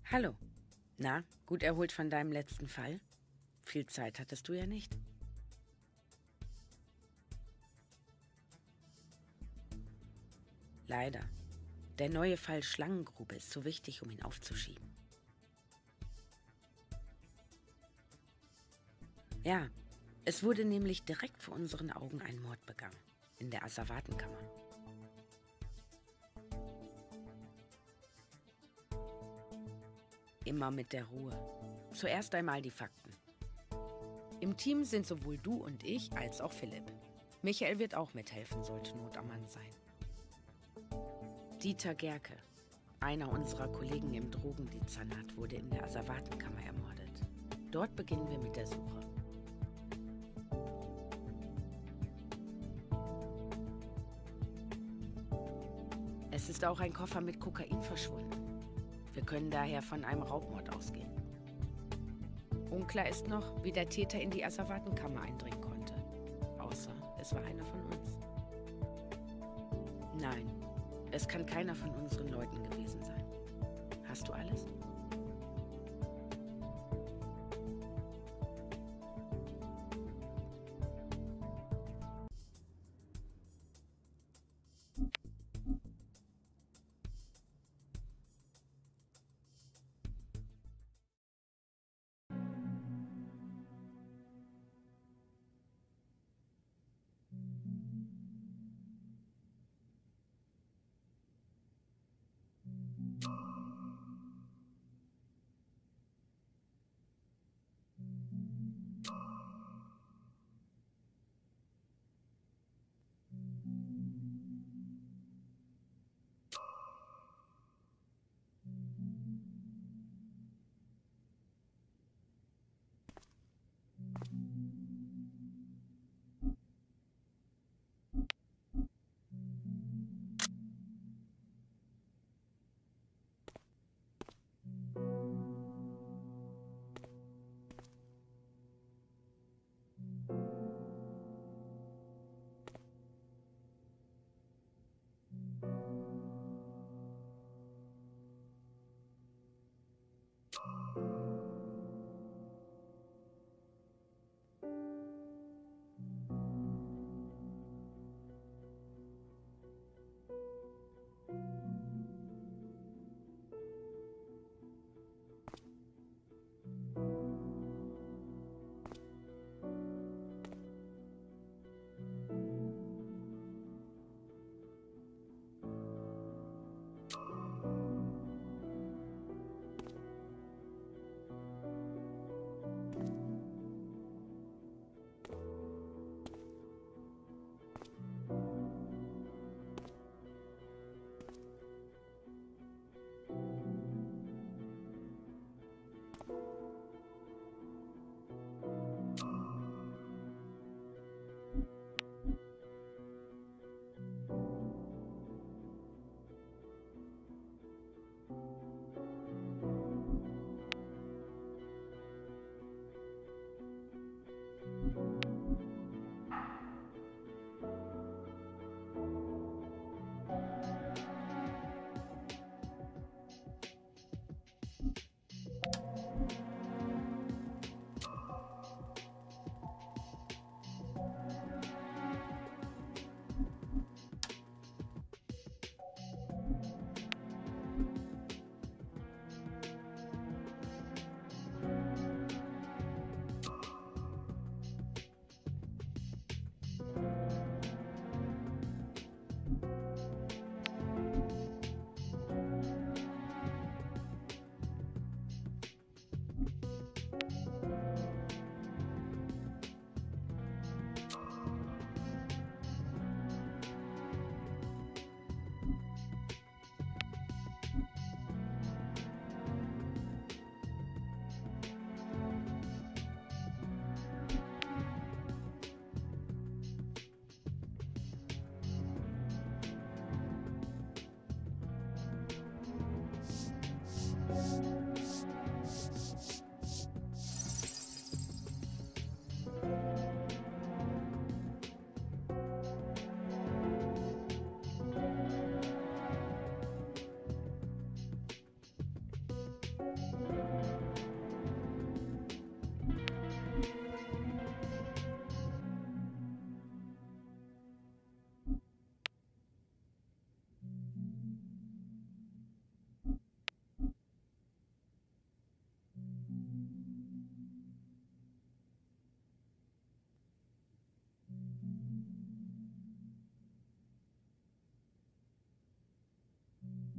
Hallo. Na, gut erholt von deinem letzten Fall? Viel Zeit hattest du ja nicht. Leider. Der neue Fall Schlangengrube ist zu wichtig, um ihn aufzuschieben. Ja, es wurde nämlich direkt vor unseren Augen ein Mord begangen. In der Asservatenkammer. Immer mit der Ruhe. Zuerst einmal die Fakten. Im Team sind sowohl du und ich als auch Philipp. Michael wird auch mithelfen, sollte Not am Mann sein. Dieter Gerke, einer unserer Kollegen im Drogendezernat, wurde in der Asservatenkammer ermordet. Dort beginnen wir mit der Suche. Es ist auch ein Koffer mit Kokain verschwunden. Wir können daher von einem Raubmord ausgehen. Unklar ist noch, wie der Täter in die Asservatenkammer eindringen konnte. Außer es war einer von uns. Nein, es kann keiner von unseren Leuten gewesen sein. Hast du alles?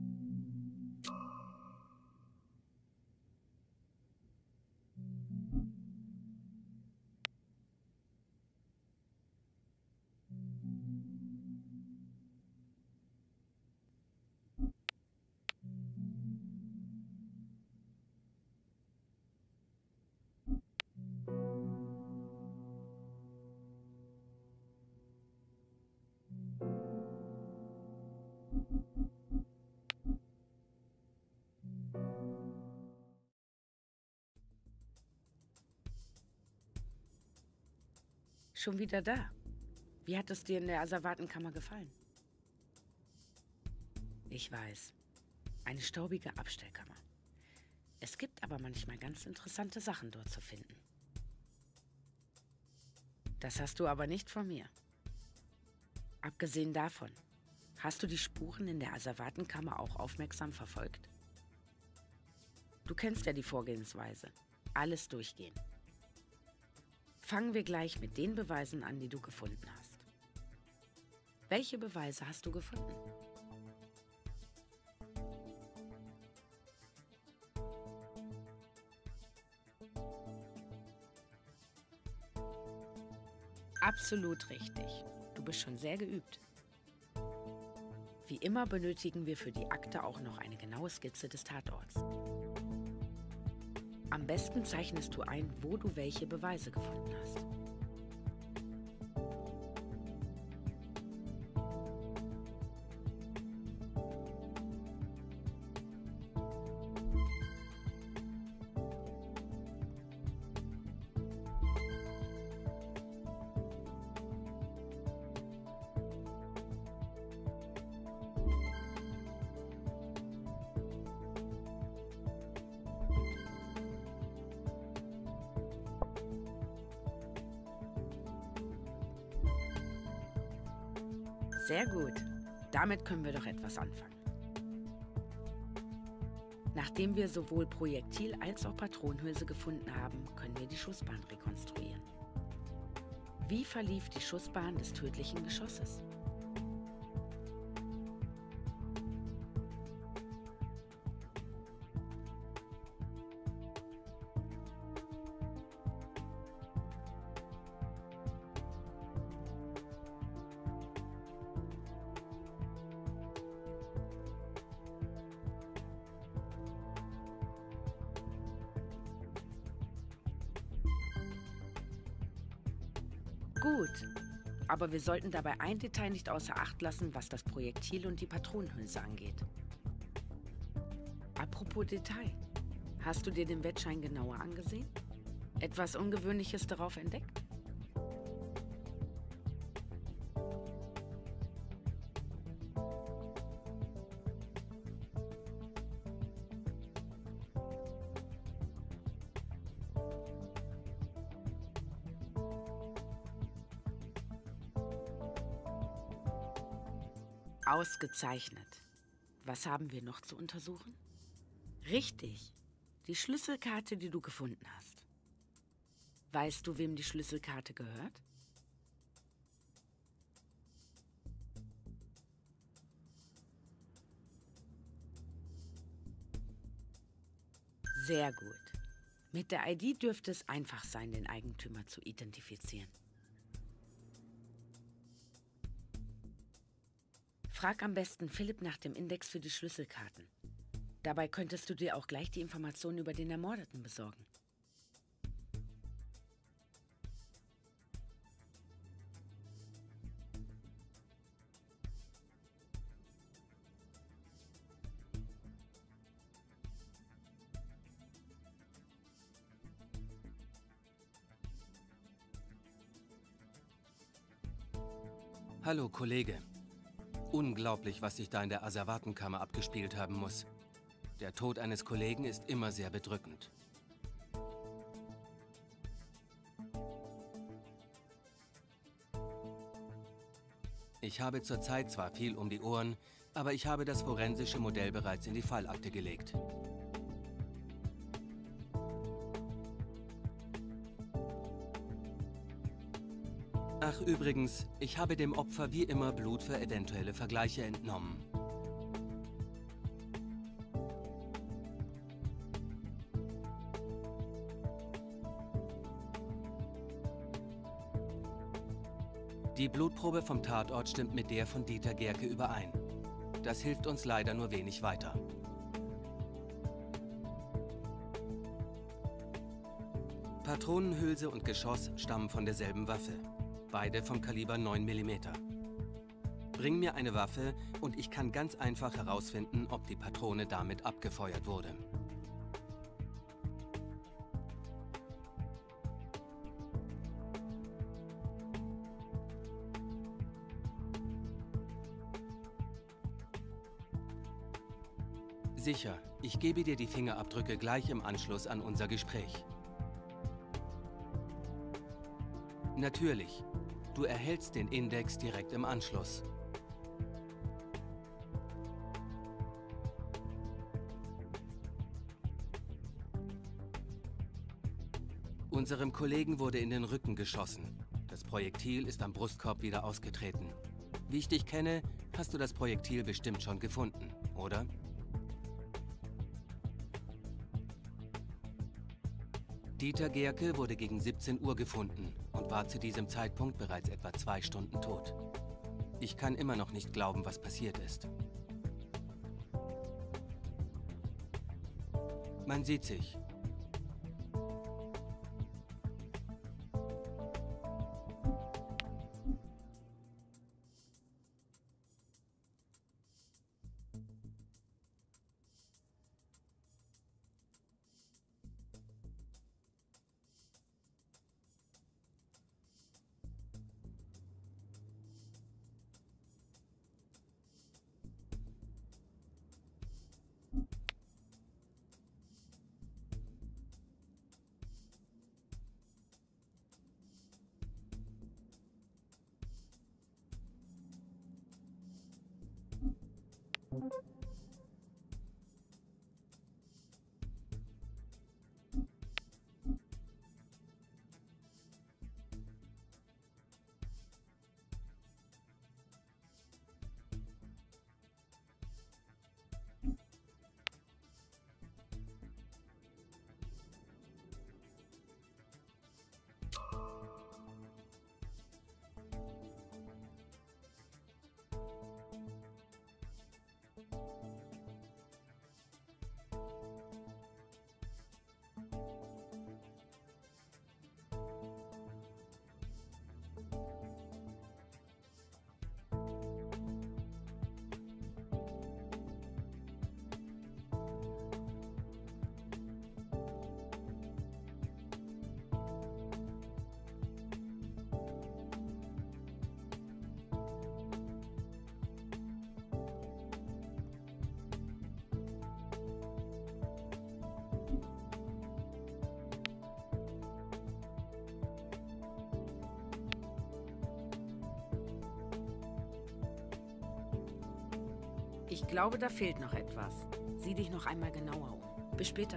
Schon wieder da. Wie hat es dir in der Asservatenkammer gefallen? Ich weiß. Eine staubige Abstellkammer. Es gibt aber manchmal ganz interessante Sachen dort zu finden. Das hast du aber nicht von mir. Abgesehen davon, hast du die Spuren in der Asservatenkammer auch aufmerksam verfolgt? Du kennst ja die Vorgehensweise. Alles durchgehen. Fangen wir gleich mit den Beweisen an, die du gefunden hast. Welche Beweise hast du gefunden? Absolut richtig. Du bist schon sehr geübt. Wie immer benötigen wir für die Akte auch noch eine genaue Skizze des Tatorts. Am besten zeichnest du ein, wo du welche Beweise gefunden hast. Sehr gut. Damit können wir doch etwas anfangen. Nachdem wir sowohl Projektil als auch Patronenhülse gefunden haben, können wir die Schussbahn rekonstruieren. Wie verlief die Schussbahn des tödlichen Geschosses? Gut, aber wir sollten dabei ein Detail nicht außer Acht lassen, was das Projektil und die Patronenhülse angeht. Apropos Detail, hast du dir den Wettschein genauer angesehen? Etwas Ungewöhnliches darauf entdeckt? Ausgezeichnet. Was haben wir noch zu untersuchen? Richtig, die Schlüsselkarte, die du gefunden hast. Weißt du, wem die Schlüsselkarte gehört? Sehr gut. Mit der ID dürfte es einfach sein, den Eigentümer zu identifizieren. Frag am besten Philipp nach dem Index für die Schlüsselkarten. Dabei könntest du dir auch gleich die Informationen über den Ermordeten besorgen. Hallo, Kollege. Unglaublich, was sich da in der Asservatenkammer abgespielt haben muss. Der Tod eines Kollegen ist immer sehr bedrückend. Ich habe zurzeit zwar viel um die Ohren, aber ich habe das forensische Modell bereits in die Fallakte gelegt. Ach, übrigens, ich habe dem Opfer wie immer Blut für eventuelle Vergleiche entnommen. Die Blutprobe vom Tatort stimmt mit der von Dieter Gerke überein. Das hilft uns leider nur wenig weiter. Patronenhülse und Geschoss stammen von derselben Waffe. Beide vom Kaliber 9 mm. Bring mir eine Waffe und ich kann ganz einfach herausfinden, ob die Patrone damit abgefeuert wurde. Sicher, ich gebe dir die Fingerabdrücke gleich im Anschluss an unser Gespräch. Natürlich, du erhältst den Index direkt im Anschluss. Unserem Kollegen wurde in den Rücken geschossen. Das Projektil ist am Brustkorb wieder ausgetreten. Wie ich dich kenne, hast du das Projektil bestimmt schon gefunden, oder? Dieter Gerke wurde gegen 17 Uhr gefunden und war zu diesem Zeitpunkt bereits etwa 2 Stunden tot. Ich kann immer noch nicht glauben, was passiert ist. Man sieht sich. Ich glaube, da fehlt noch etwas. Sieh dich noch einmal genauer um. Bis später.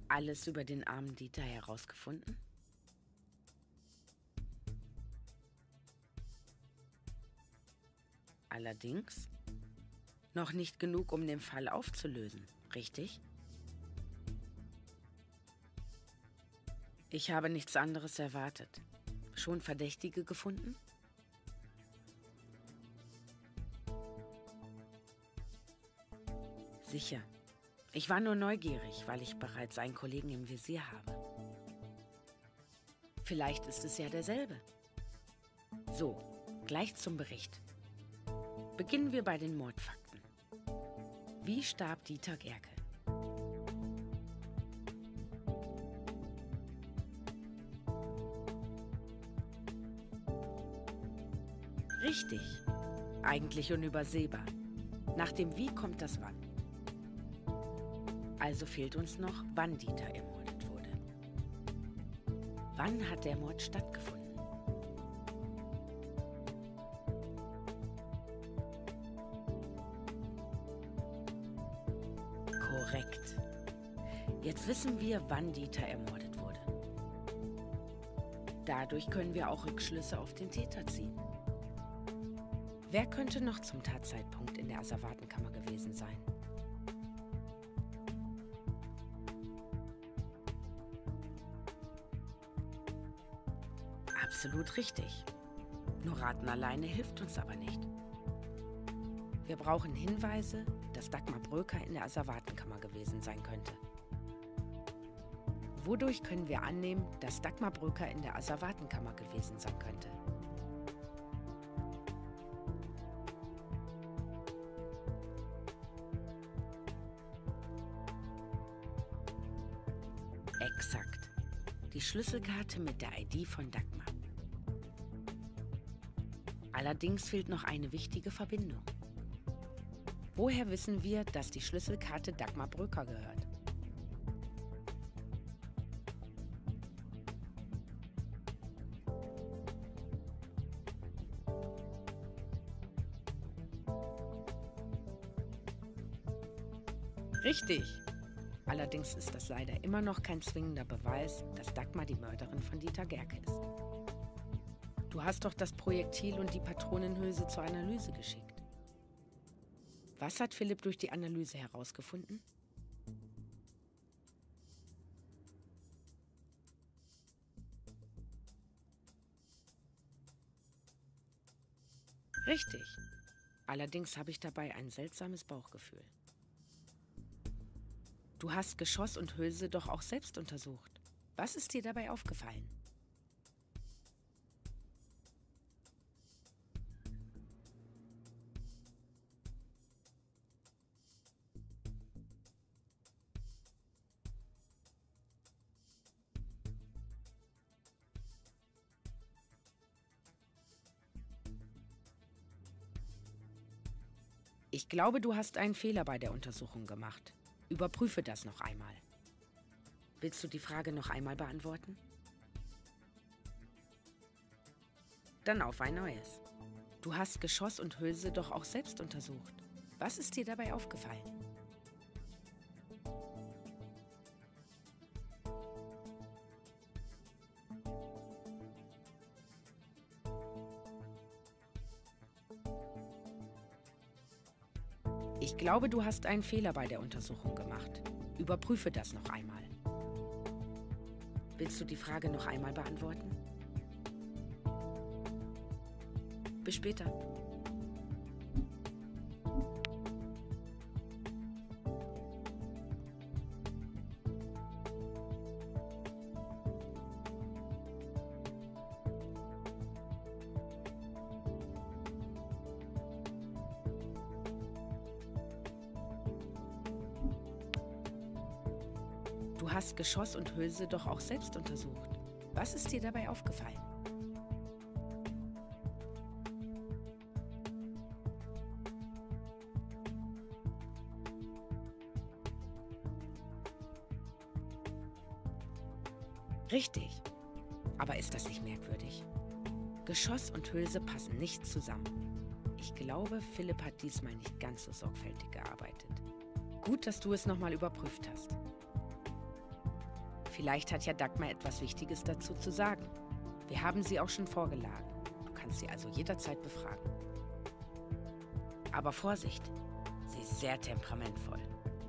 alles über den armen Dieter herausgefunden? Allerdings noch nicht genug, um den Fall aufzulösen, richtig? Ich habe nichts anderes erwartet. Schon Verdächtige gefunden? Sicher. Ich war nur neugierig, weil ich bereits einen Kollegen im Visier habe. Vielleicht ist es ja derselbe. So, gleich zum Bericht. Beginnen wir bei den Mordfakten. Wie starb Dieter Gerke? Richtig. Eigentlich unübersehbar. Nach dem Wie kommt das Wann. Also fehlt uns noch, wann Dieter ermordet wurde. Wann hat der Mord stattgefunden? Korrekt. Jetzt wissen wir, wann Dieter ermordet wurde. Dadurch können wir auch Rückschlüsse auf den Täter ziehen. Wer könnte noch zum Tatzeitpunkt in der Asservatenkammer gewesen sein? Absolut richtig. Nur Raten alleine hilft uns aber nicht. Wir brauchen Hinweise, dass Dagmar Bröker in der Asservatenkammer gewesen sein könnte. Wodurch können wir annehmen, dass Dagmar Bröker in der Asservatenkammer gewesen sein könnte? Exakt. Die Schlüsselkarte mit der ID von Dagmar. Allerdings fehlt noch eine wichtige Verbindung. Woher wissen wir, dass die Schlüsselkarte Dagmar Bröker gehört? Richtig. Allerdings ist das leider immer noch kein zwingender Beweis, dass Dagmar die Mörderin von Dieter Gerke ist. Du hast doch das Projektil und die Patronenhülse zur Analyse geschickt. Was hat Philipp durch die Analyse herausgefunden? Richtig. Allerdings habe ich dabei ein seltsames Bauchgefühl. Du hast Geschoss und Hülse doch auch selbst untersucht. Was ist dir dabei aufgefallen? Ich glaube, du hast einen Fehler bei der Untersuchung gemacht. Überprüfe das noch einmal. Willst du die Frage noch einmal beantworten? Dann auf ein neues. Du hast Geschoss und Hülse doch auch selbst untersucht. Was ist dir dabei aufgefallen? Ich glaube, du hast einen Fehler bei der Untersuchung gemacht. Überprüfe das noch einmal. Willst du die Frage noch einmal beantworten? Bis später. Du hast Geschoss und Hülse doch auch selbst untersucht. Was ist dir dabei aufgefallen? Richtig. Aber ist das nicht merkwürdig? Geschoss und Hülse passen nicht zusammen. Ich glaube, Philipp hat diesmal nicht ganz so sorgfältig gearbeitet. Gut, dass du es nochmal überprüft hast. Vielleicht hat ja Dagmar etwas Wichtiges dazu zu sagen. Wir haben sie auch schon vorgeladen. Du kannst sie also jederzeit befragen. Aber Vorsicht, sie ist sehr temperamentvoll.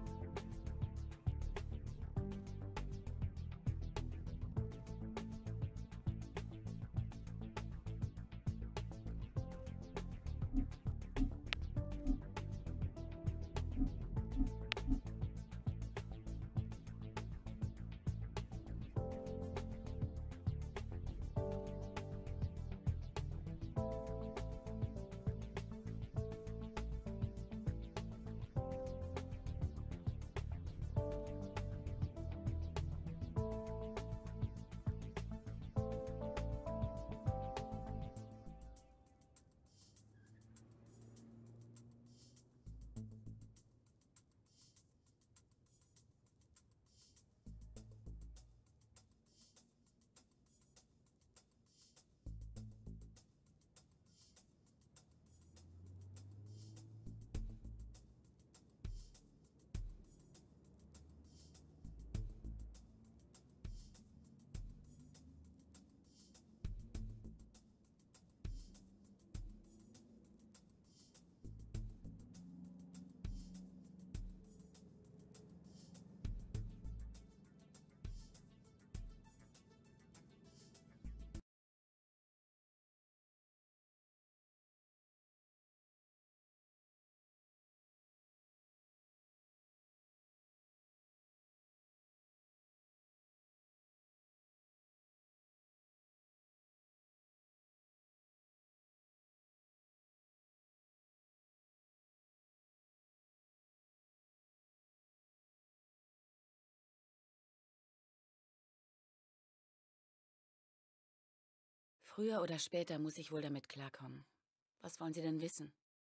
Früher oder später muss ich wohl damit klarkommen. Was wollen Sie denn wissen?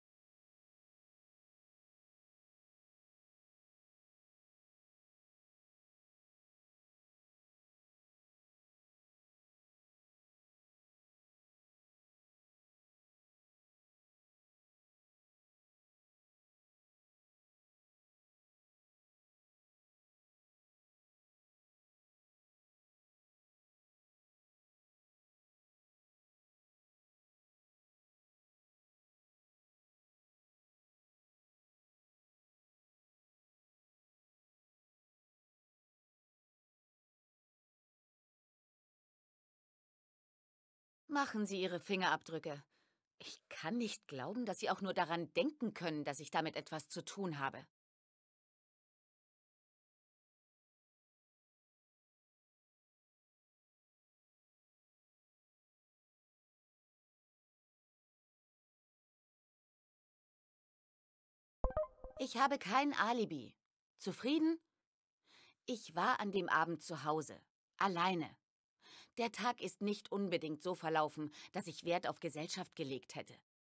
Machen Sie Ihre Fingerabdrücke. Ich kann nicht glauben, dass Sie auch nur daran denken können, dass ich damit etwas zu tun habe. Ich habe kein Alibi. Zufrieden? Ich war an dem Abend zu Hause. Alleine. Der Tag ist nicht unbedingt so verlaufen, dass ich Wert auf Gesellschaft gelegt hätte.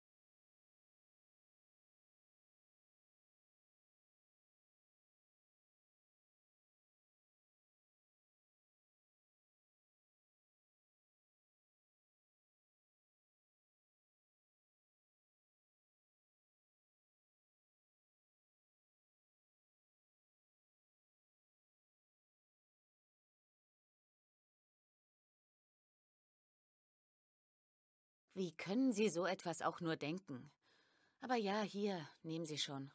Wie können Sie so etwas auch nur denken? Aber ja, hier, nehmen Sie schon.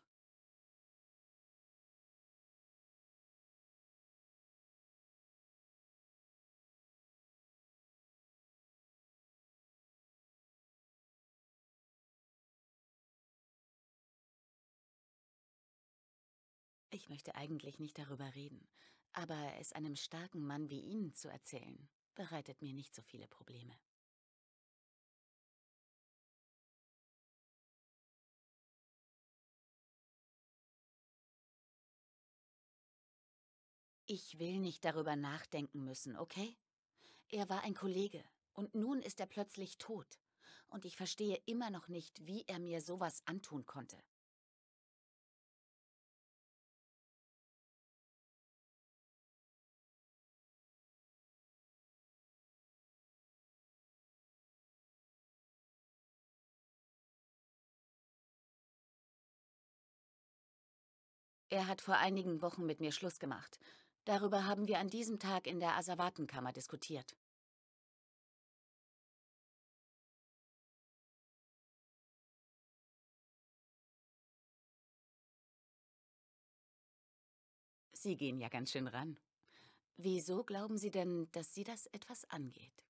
Ich möchte eigentlich nicht darüber reden, aber es einem starken Mann wie Ihnen zu erzählen, bereitet mir nicht so viele Probleme. Ich will nicht darüber nachdenken müssen, okay? Er war ein Kollege und nun ist er plötzlich tot. Und ich verstehe immer noch nicht, wie er mir sowas antun konnte. Er hat vor einigen Wochen mit mir Schluss gemacht. Darüber haben wir an diesem Tag in der Asservatenkammer diskutiert. Sie gehen ja ganz schön ran. Wieso glauben Sie denn, dass Sie das etwas angeht?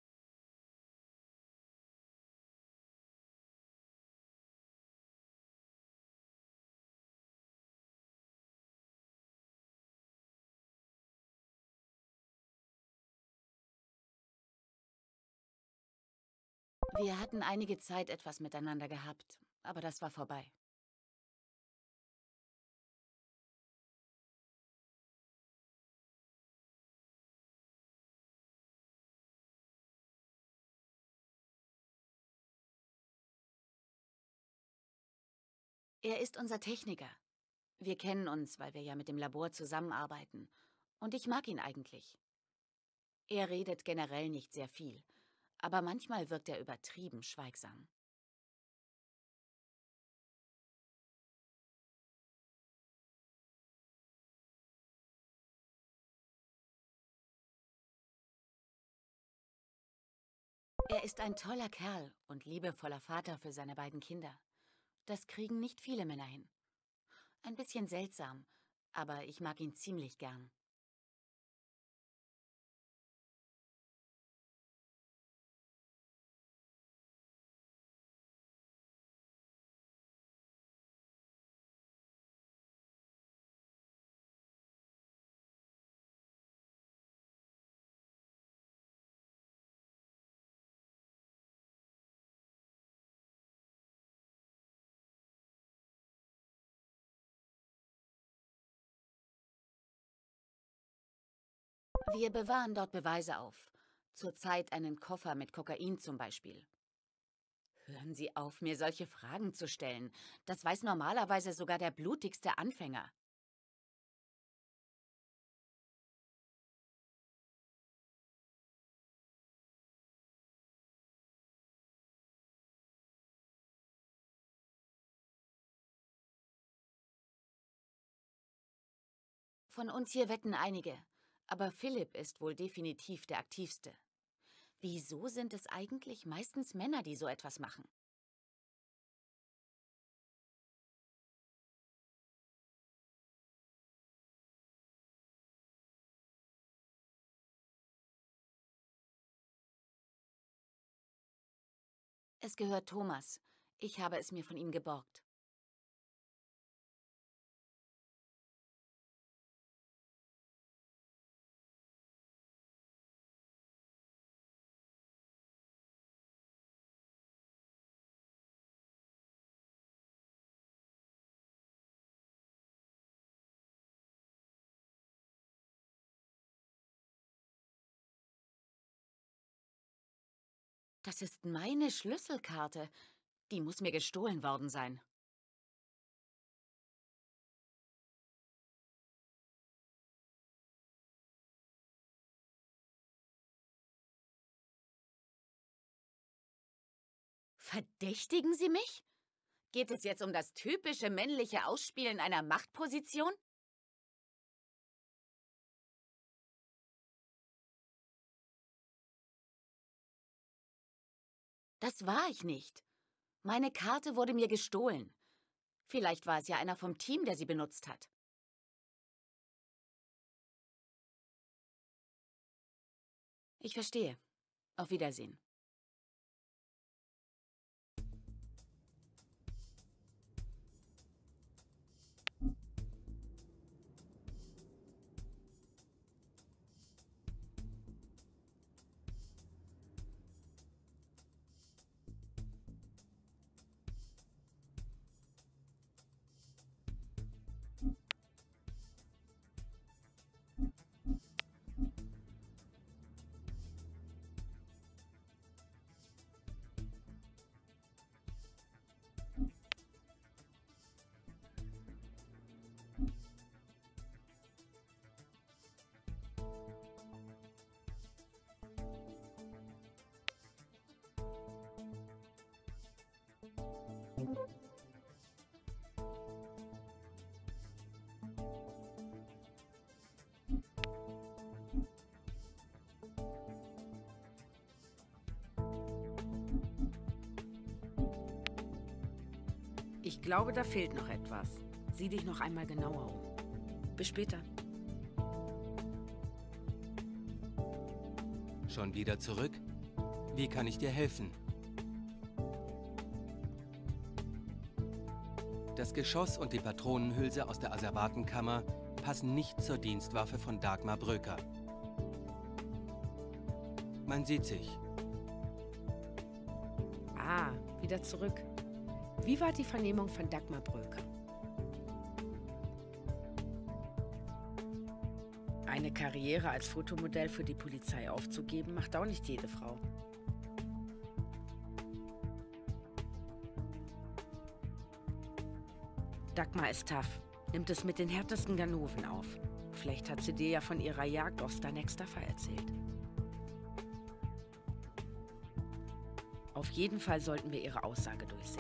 Wir hatten einige Zeit etwas miteinander gehabt, aber das war vorbei. Er ist unser Techniker. Wir kennen uns, weil wir ja mit dem Labor zusammenarbeiten. Und ich mag ihn eigentlich. Er redet generell nicht sehr viel, aber manchmal wirkt er übertrieben schweigsam. Er ist ein toller Kerl und liebevoller Vater für seine beiden Kinder. Das kriegen nicht viele Männer hin. Ein bisschen seltsam, aber ich mag ihn ziemlich gern. Wir bewahren dort Beweise auf. Zurzeit einen Koffer mit Kokain zum Beispiel. Hören Sie auf, mir solche Fragen zu stellen. Das weiß normalerweise sogar der blutigste Anfänger. Von uns hier wetten einige, aber Philipp ist wohl definitiv der aktivste. Wieso sind es eigentlich meistens Männer, die so etwas machen? Es gehört Thomas. Ich habe es mir von ihm geborgt. Das ist meine Schlüsselkarte. Die muss mir gestohlen worden sein. Verdächtigen Sie mich? Geht es jetzt um das typische männliche Ausspielen einer Machtposition? Das war ich nicht. Meine Karte wurde mir gestohlen. Vielleicht war es ja einer vom Team, der sie benutzt hat. Ich verstehe. Auf Wiedersehen. Ich glaube, da fehlt noch etwas. Sieh dich noch einmal genauer um. Bis später. Schon wieder zurück? Wie kann ich dir helfen? Das Geschoss und die Patronenhülse aus der Asservatenkammer passen nicht zur Dienstwaffe von Dagmar Bröker. Man sieht sich. Ah, wieder zurück. Wie war die Vernehmung von Dagmar Bröker? Eine Karriere als Fotomodell für die Polizei aufzugeben, macht auch nicht jede Frau. Dagmar ist tough, nimmt es mit den härtesten Ganoven auf. Vielleicht hat sie dir ja von ihrer Jagd auf Stanekstafa erzählt. Auf jeden Fall sollten wir ihre Aussage durchsehen.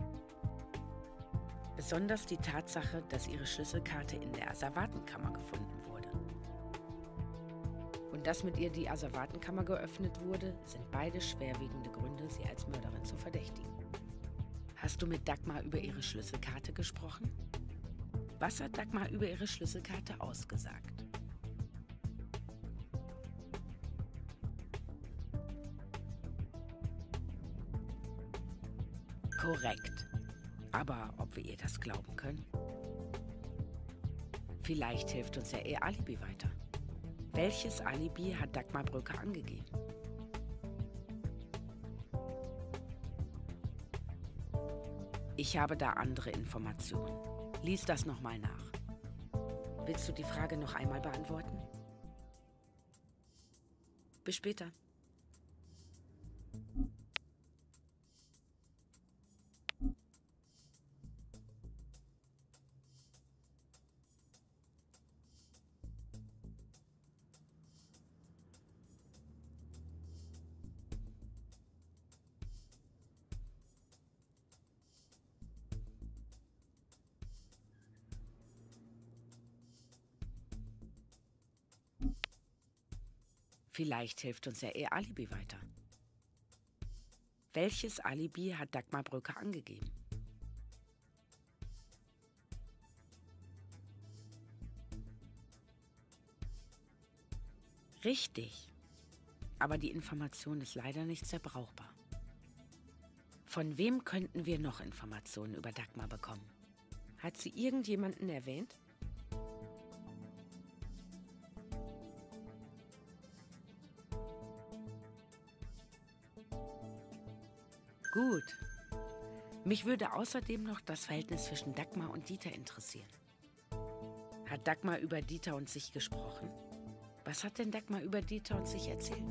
Besonders die Tatsache, dass ihre Schlüsselkarte in der Asservatenkammer gefunden wurde. Und dass mit ihr die Asservatenkammer geöffnet wurde, sind beide schwerwiegende Gründe, sie als Mörderin zu verdächtigen. Hast du mit Dagmar über ihre Schlüsselkarte gesprochen? Was hat Dagmar über ihre Schlüsselkarte ausgesagt? Korrekt. Aber ob wir ihr das glauben können? Vielleicht hilft uns ja ihr Alibi weiter. Welches Alibi hat Dagmar Bröker angegeben? Ich habe da andere Informationen. Lies das nochmal nach. Willst du die Frage noch einmal beantworten? Bis später. Vielleicht hilft uns ja ihr Alibi weiter. Welches Alibi hat Dagmar Bröker angegeben? Richtig. Aber die Information ist leider nicht sehr brauchbar. Von wem könnten wir noch Informationen über Dagmar bekommen? Hat sie irgendjemanden erwähnt? Gut. Mich würde außerdem noch das Verhältnis zwischen Dagmar und Dieter interessieren. Hat Dagmar über Dieter und sich gesprochen? Was hat denn Dagmar über Dieter und sich erzählt?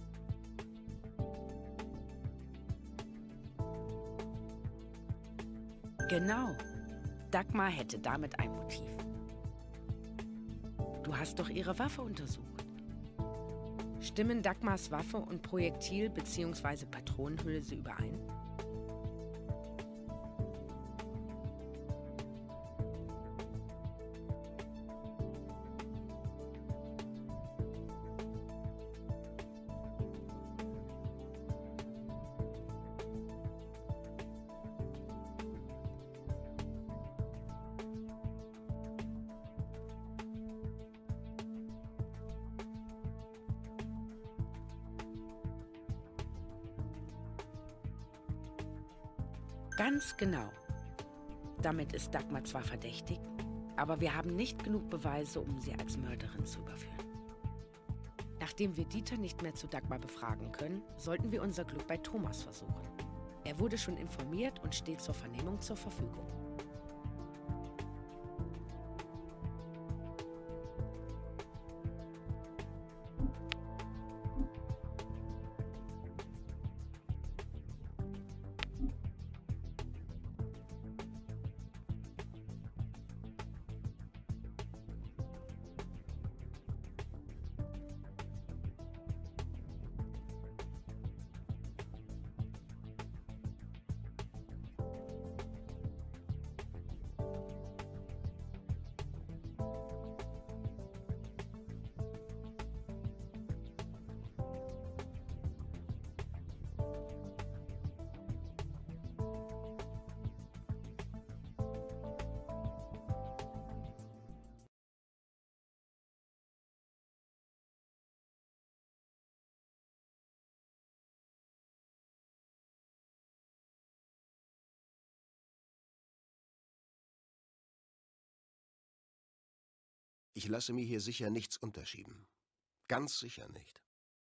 Genau. Dagmar hätte damit ein Motiv. Du hast doch ihre Waffe untersucht. Stimmen Dagmars Waffe und Projektil bzw. Patronenhülse überein? Ganz genau. Damit ist Dagmar zwar verdächtig, aber wir haben nicht genug Beweise, um sie als Mörderin zu überführen. Nachdem wir Dieter nicht mehr zu Dagmar befragen können, sollten wir unser Glück bei Thomas versuchen. Er wurde schon informiert und steht zur Vernehmung zur Verfügung. Ich lasse mir hier sicher nichts unterschieben. Ganz sicher nicht.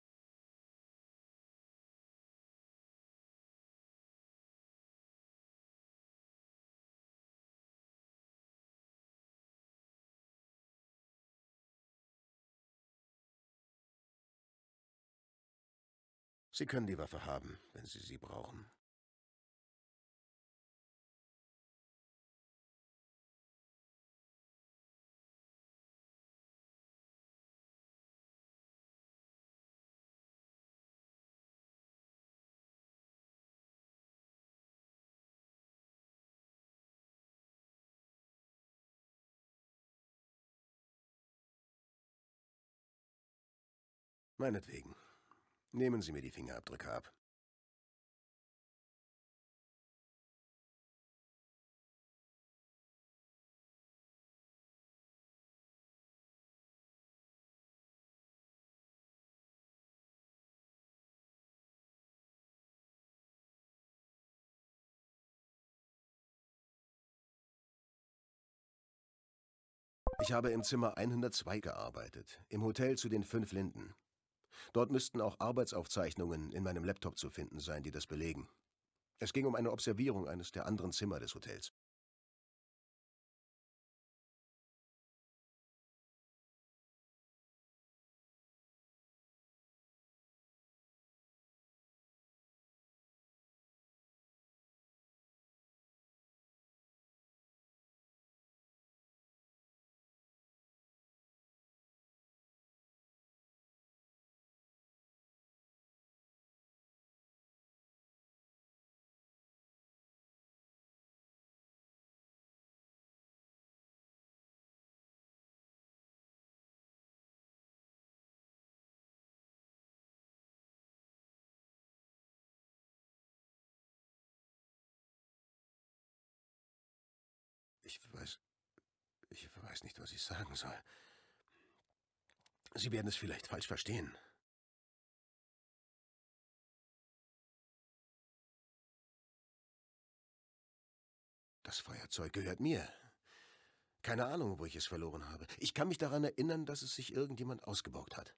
Sie können die Waffe haben, wenn Sie sie brauchen. Meinetwegen. Nehmen Sie mir die Fingerabdrücke ab. Ich habe im Zimmer 102 gearbeitet, im Hotel zu den 5 Linden. Dort müssten auch Arbeitsaufzeichnungen in meinem Laptop zu finden sein, die das belegen. Es ging um eine Observierung eines der anderen Zimmer des Hotels. Ich weiß nicht, was ich sagen soll. Sie werden es vielleicht falsch verstehen. Das Feuerzeug gehört mir. Keine Ahnung, wo ich es verloren habe. Ich kann mich daran erinnern, dass es sich irgendjemand ausgeborgt hat.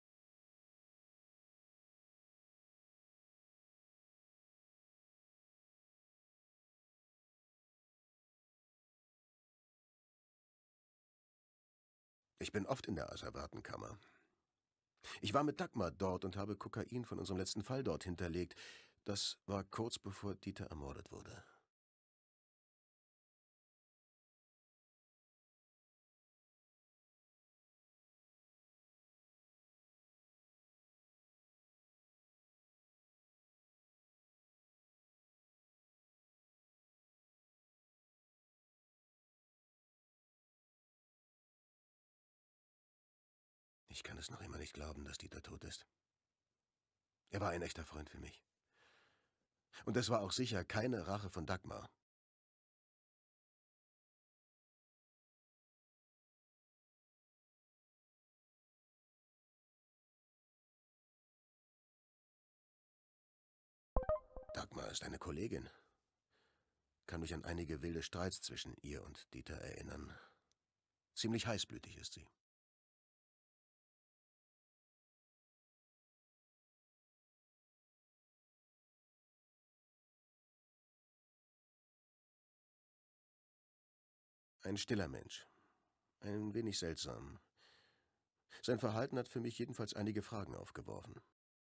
Ich bin oft in der Asservatenkammer. Ich war mit Dagmar dort und habe Kokain von unserem letzten Fall dort hinterlegt. Das war kurz bevor Dieter ermordet wurde. Ich kann es noch immer nicht glauben, dass Dieter tot ist. Er war ein echter Freund für mich. Und es war auch sicher keine Rache von Dagmar. Dagmar ist eine Kollegin. Kann mich an einige wilde Streits zwischen ihr und Dieter erinnern. Ziemlich heißblütig ist sie. Ein stiller Mensch. Ein wenig seltsam. Sein Verhalten hat für mich jedenfalls einige Fragen aufgeworfen.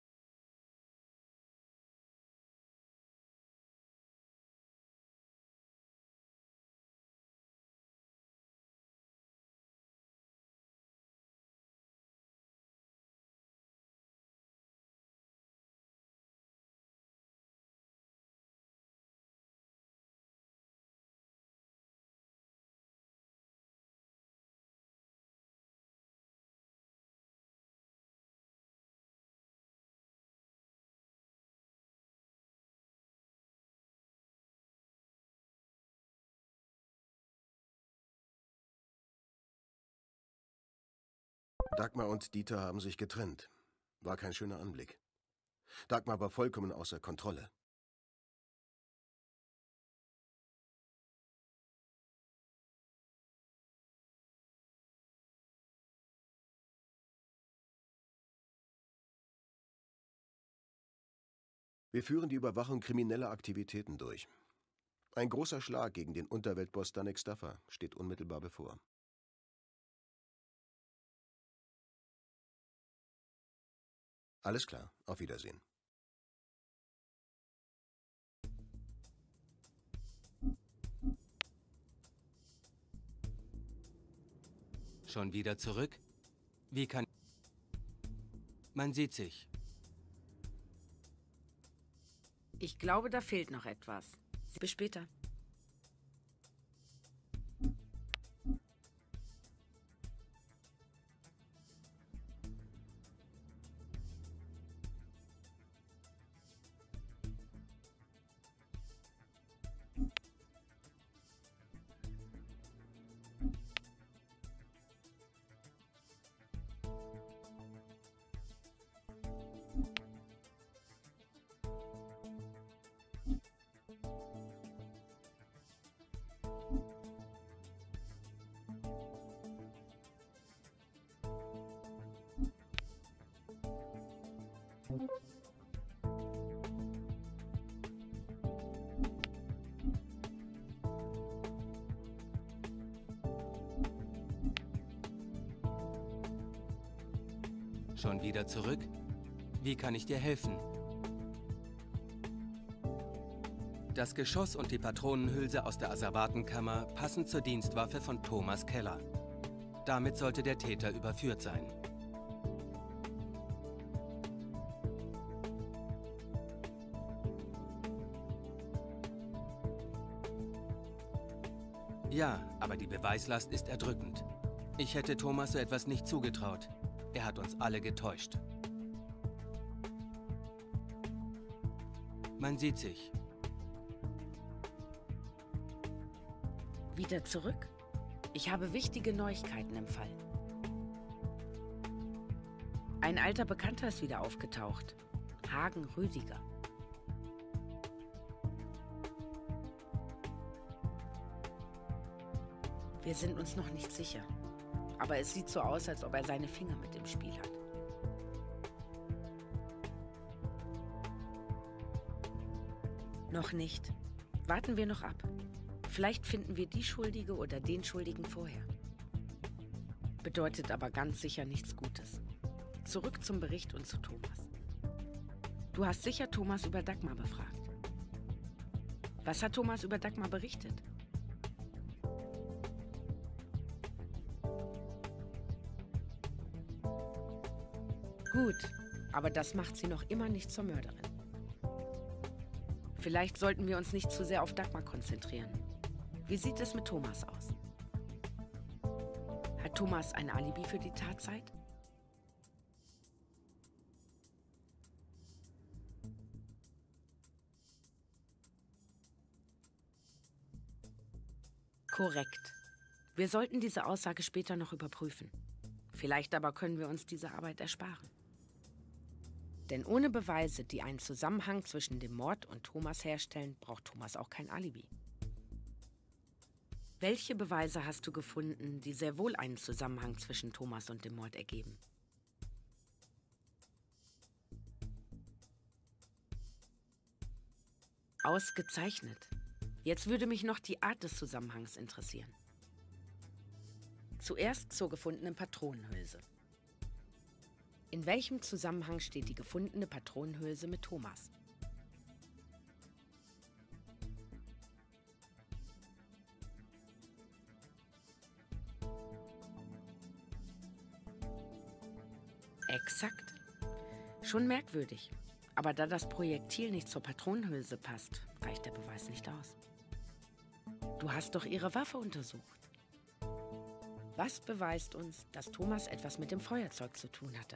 Dagmar und Dieter haben sich getrennt. War kein schöner Anblick. Dagmar war vollkommen außer Kontrolle. Wir führen die Überwachung krimineller Aktivitäten durch. Ein großer Schlag gegen den Unterweltboss Danik Staffer steht unmittelbar bevor. Alles klar, auf Wiedersehen. Schon wieder zurück? Wie kann... Man sieht sich. Ich glaube, da fehlt noch etwas. Bis später. Schon wieder zurück? Wie kann ich dir helfen? Das Geschoss und die Patronenhülse aus der Asservatenkammer passen zur Dienstwaffe von Thomas Keller. Damit sollte der Täter überführt sein. Ja, aber die Beweislast ist erdrückend. Ich hätte Thomas so etwas nicht zugetraut. Er hat uns alle getäuscht. Man sieht sich. Wieder zurück? Ich habe wichtige Neuigkeiten im Fall. Ein alter Bekannter ist wieder aufgetaucht. Hagen Rüdiger. Wir sind uns noch nicht sicher. Aber es sieht so aus, als ob er seine Finger mit im Spiel hat. Noch nicht. Warten wir noch ab. Vielleicht finden wir die Schuldige oder den Schuldigen vorher. Bedeutet aber ganz sicher nichts Gutes. Zurück zum Bericht und zu Thomas. Du hast sicher Thomas über Dagmar befragt. Was hat Thomas über Dagmar berichtet? Gut, aber das macht sie noch immer nicht zur Mörderin. Vielleicht sollten wir uns nicht zu sehr auf Dagmar konzentrieren. Wie sieht es mit Thomas aus? Hat Thomas ein Alibi für die Tatzeit? Korrekt. Wir sollten diese Aussage später noch überprüfen. Vielleicht aber können wir uns diese Arbeit ersparen. Denn ohne Beweise, die einen Zusammenhang zwischen dem Mord und Thomas herstellen, braucht Thomas auch kein Alibi. Welche Beweise hast du gefunden, die sehr wohl einen Zusammenhang zwischen Thomas und dem Mord ergeben? Ausgezeichnet. Jetzt würde mich noch die Art des Zusammenhangs interessieren. Zuerst zur gefundenen Patronenhülse. In welchem Zusammenhang steht die gefundene Patronenhülse mit Thomas? Exakt. Schon merkwürdig. Aber da das Projektil nicht zur Patronenhülse passt, reicht der Beweis nicht aus. Du hast doch ihre Waffe untersucht. Was beweist uns, dass Thomas etwas mit dem Feuerzeug zu tun hatte?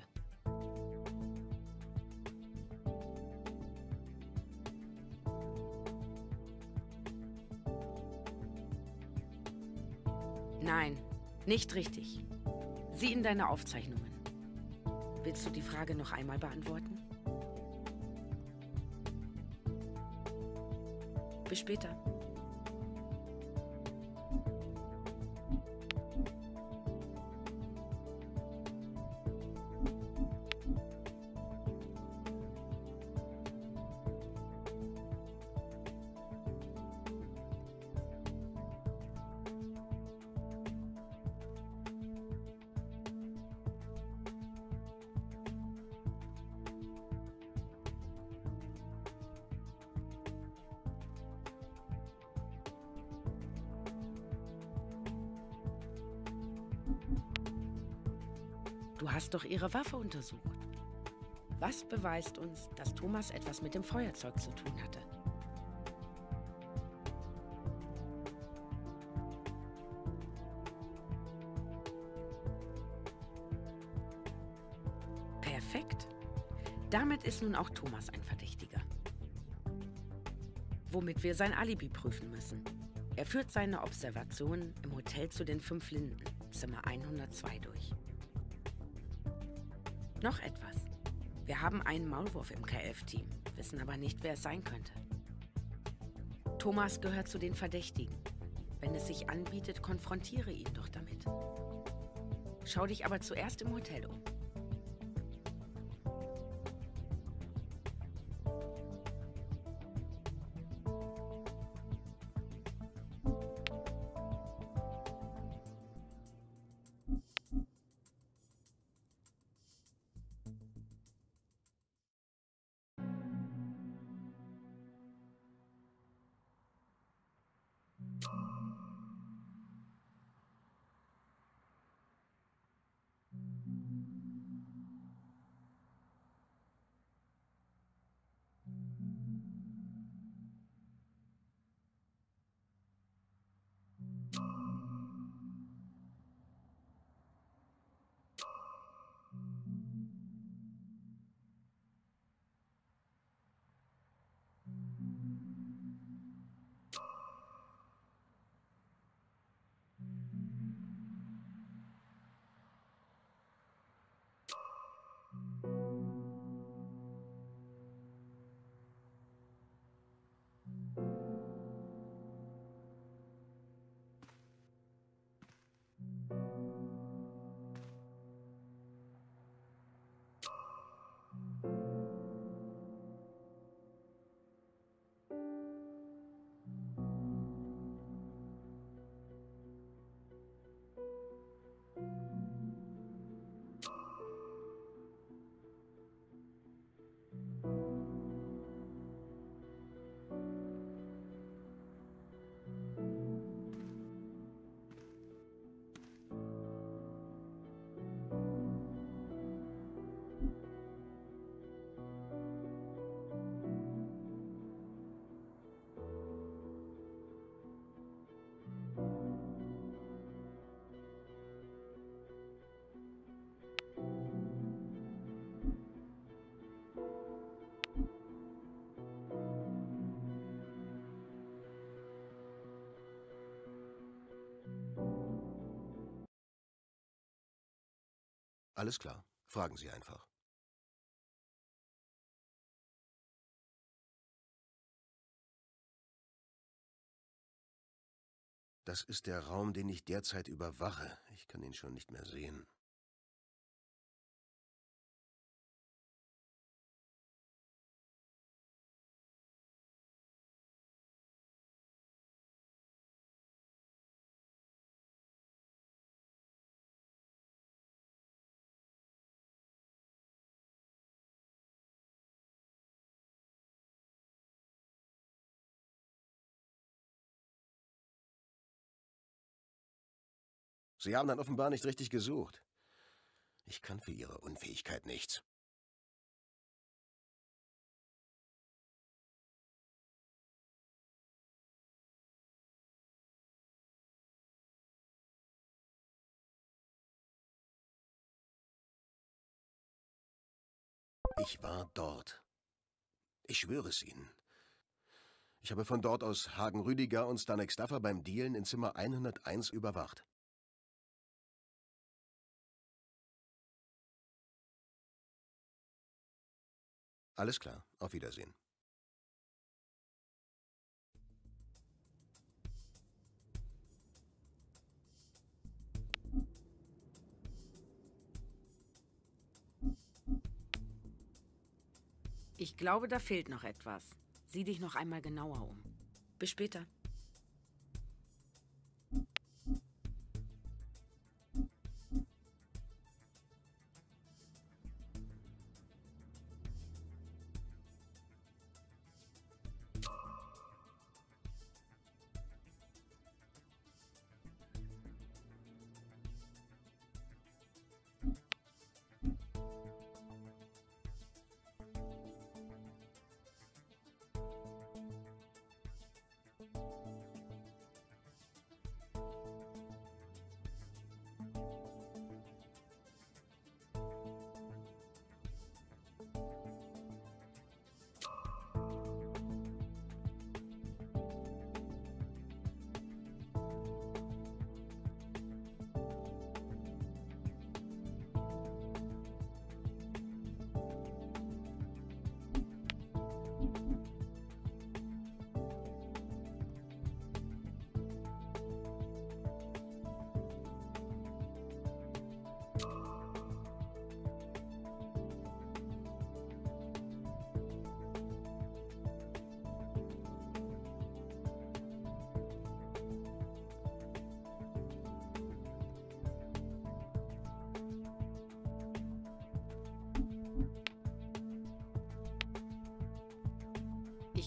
Nein, nicht richtig. Sieh in deine Aufzeichnungen. Willst du die Frage noch einmal beantworten? Bis später. Du hast doch ihre Waffe untersucht. Was beweist uns, dass Thomas etwas mit dem Feuerzeug zu tun hatte? Perfekt. Damit ist nun auch Thomas ein Verdächtiger. Womit wir sein Alibi prüfen müssen. Er führt seine Observationen im Hotel zu den 5 Linden, Zimmer 102 durch. Noch etwas. Wir haben einen Maulwurf im K11-Team, wissen aber nicht, wer es sein könnte. Thomas gehört zu den Verdächtigen. Wenn es sich anbietet, konfrontiere ihn doch damit. Schau dich aber zuerst im Hotel um. Alles klar. Fragen Sie einfach. Das ist der Raum, den ich derzeit überwache. Ich kann ihn schon nicht mehr sehen. Sie haben dann offenbar nicht richtig gesucht. Ich kann für Ihre Unfähigkeit nichts. Ich war dort. Ich schwöre es Ihnen. Ich habe von dort aus Hagen Rüdiger und Stanek Staffer beim Dealen in Zimmer 101 überwacht. Alles klar, auf Wiedersehen. Ich glaube, da fehlt noch etwas. Sieh dich noch einmal genauer um. Bis später.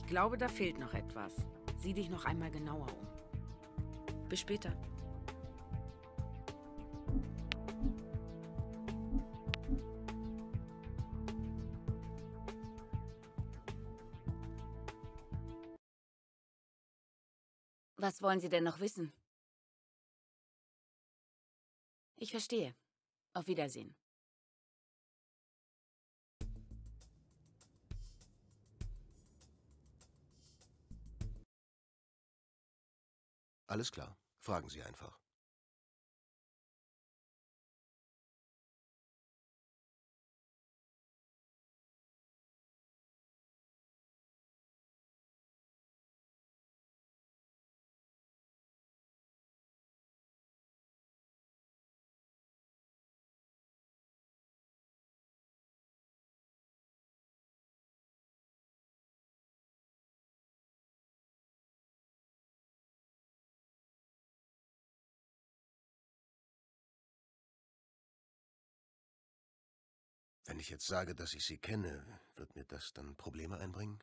Ich glaube, da fehlt noch etwas. Sieh dich noch einmal genauer um. Bis später. Was wollen Sie denn noch wissen? Ich verstehe. Auf Wiedersehen. Alles klar. Fragen Sie einfach. Wenn ich jetzt sage, dass ich Sie kenne, wird mir das dann Probleme einbringen?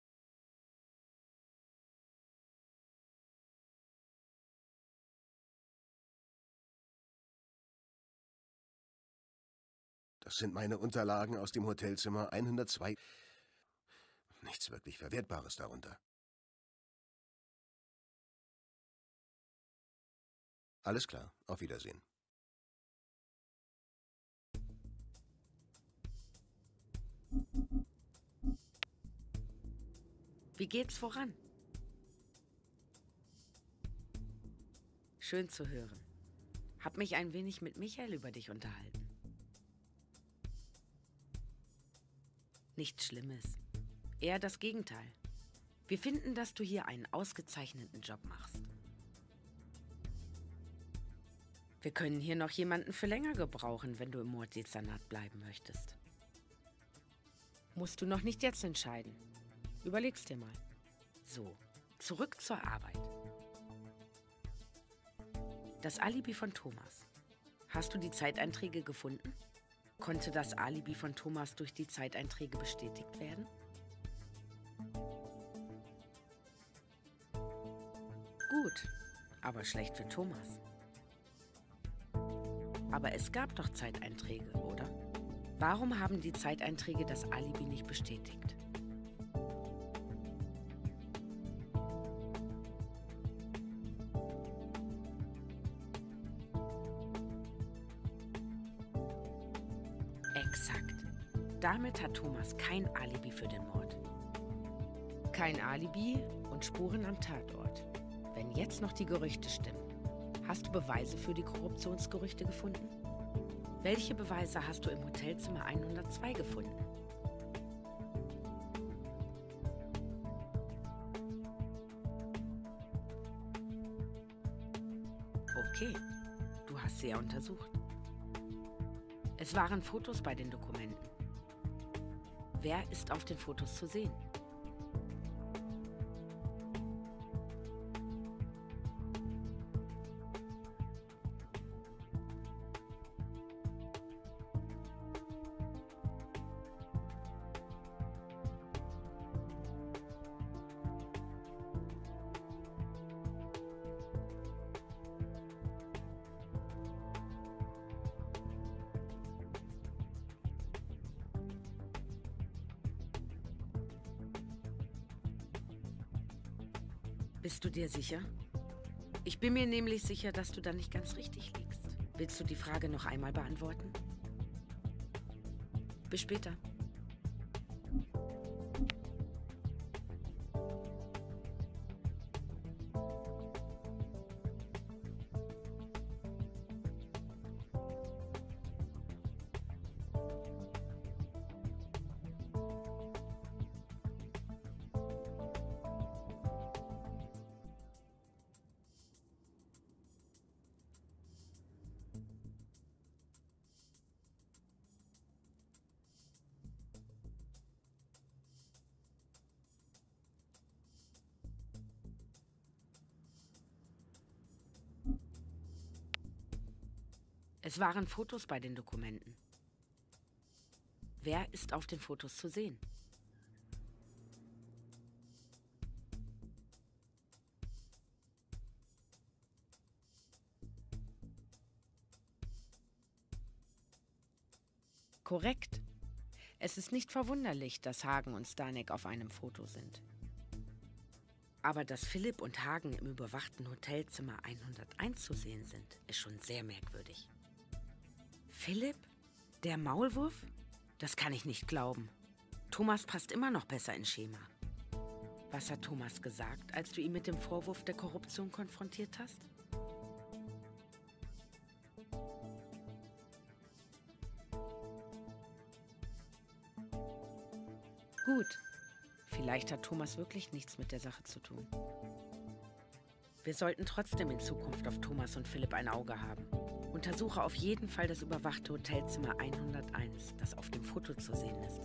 Das sind meine Unterlagen aus dem Hotelzimmer 102. Nichts wirklich Verwertbares darunter. Alles klar, auf Wiedersehen. Wie geht's voran? Schön zu hören. Hab mich ein wenig mit Michael über dich unterhalten. Nichts Schlimmes. Eher das Gegenteil. Wir finden, dass du hier einen ausgezeichneten Job machst. Wir können hier noch jemanden für länger gebrauchen, wenn du im Morddezernat bleiben möchtest. Musst du noch nicht jetzt entscheiden. Überleg's dir mal. So, zurück zur Arbeit. Das Alibi von Thomas. Hast du die Zeiteinträge gefunden? Konnte das Alibi von Thomas durch die Zeiteinträge bestätigt werden? Gut, aber schlecht für Thomas. Aber es gab doch Zeiteinträge, oder? Warum haben die Zeiteinträge das Alibi nicht bestätigt? Exakt. Damit hat Thomas kein Alibi für den Mord. Kein Alibi und Spuren am Tatort. Wenn jetzt noch die Gerüchte stimmen, hast du Beweise für die Korruptionsgerüchte gefunden? Welche Beweise hast du im Hotelzimmer 102 gefunden? Okay, du hast sie ja untersucht. Es waren Fotos bei den Dokumenten. Wer ist auf den Fotos zu sehen? Bist du dir sicher? Ich bin mir nämlich sicher, dass du da nicht ganz richtig liegst. Willst du die Frage noch einmal beantworten? Bis später. Es waren Fotos bei den Dokumenten. Wer ist auf den Fotos zu sehen? Korrekt. Es ist nicht verwunderlich, dass Hagen und Stanek auf einem Foto sind. Aber dass Philipp und Hagen im überwachten Hotelzimmer 101 zu sehen sind, ist schon sehr merkwürdig. Philipp? Der Maulwurf? Das kann ich nicht glauben. Thomas passt immer noch besser ins Schema. Was hat Thomas gesagt, als du ihn mit dem Vorwurf der Korruption konfrontiert hast? Gut. Vielleicht hat Thomas wirklich nichts mit der Sache zu tun. Wir sollten trotzdem in Zukunft auf Thomas und Philipp ein Auge haben. Untersuche auf jeden Fall das überwachte Hotelzimmer 101, das auf dem Foto zu sehen ist.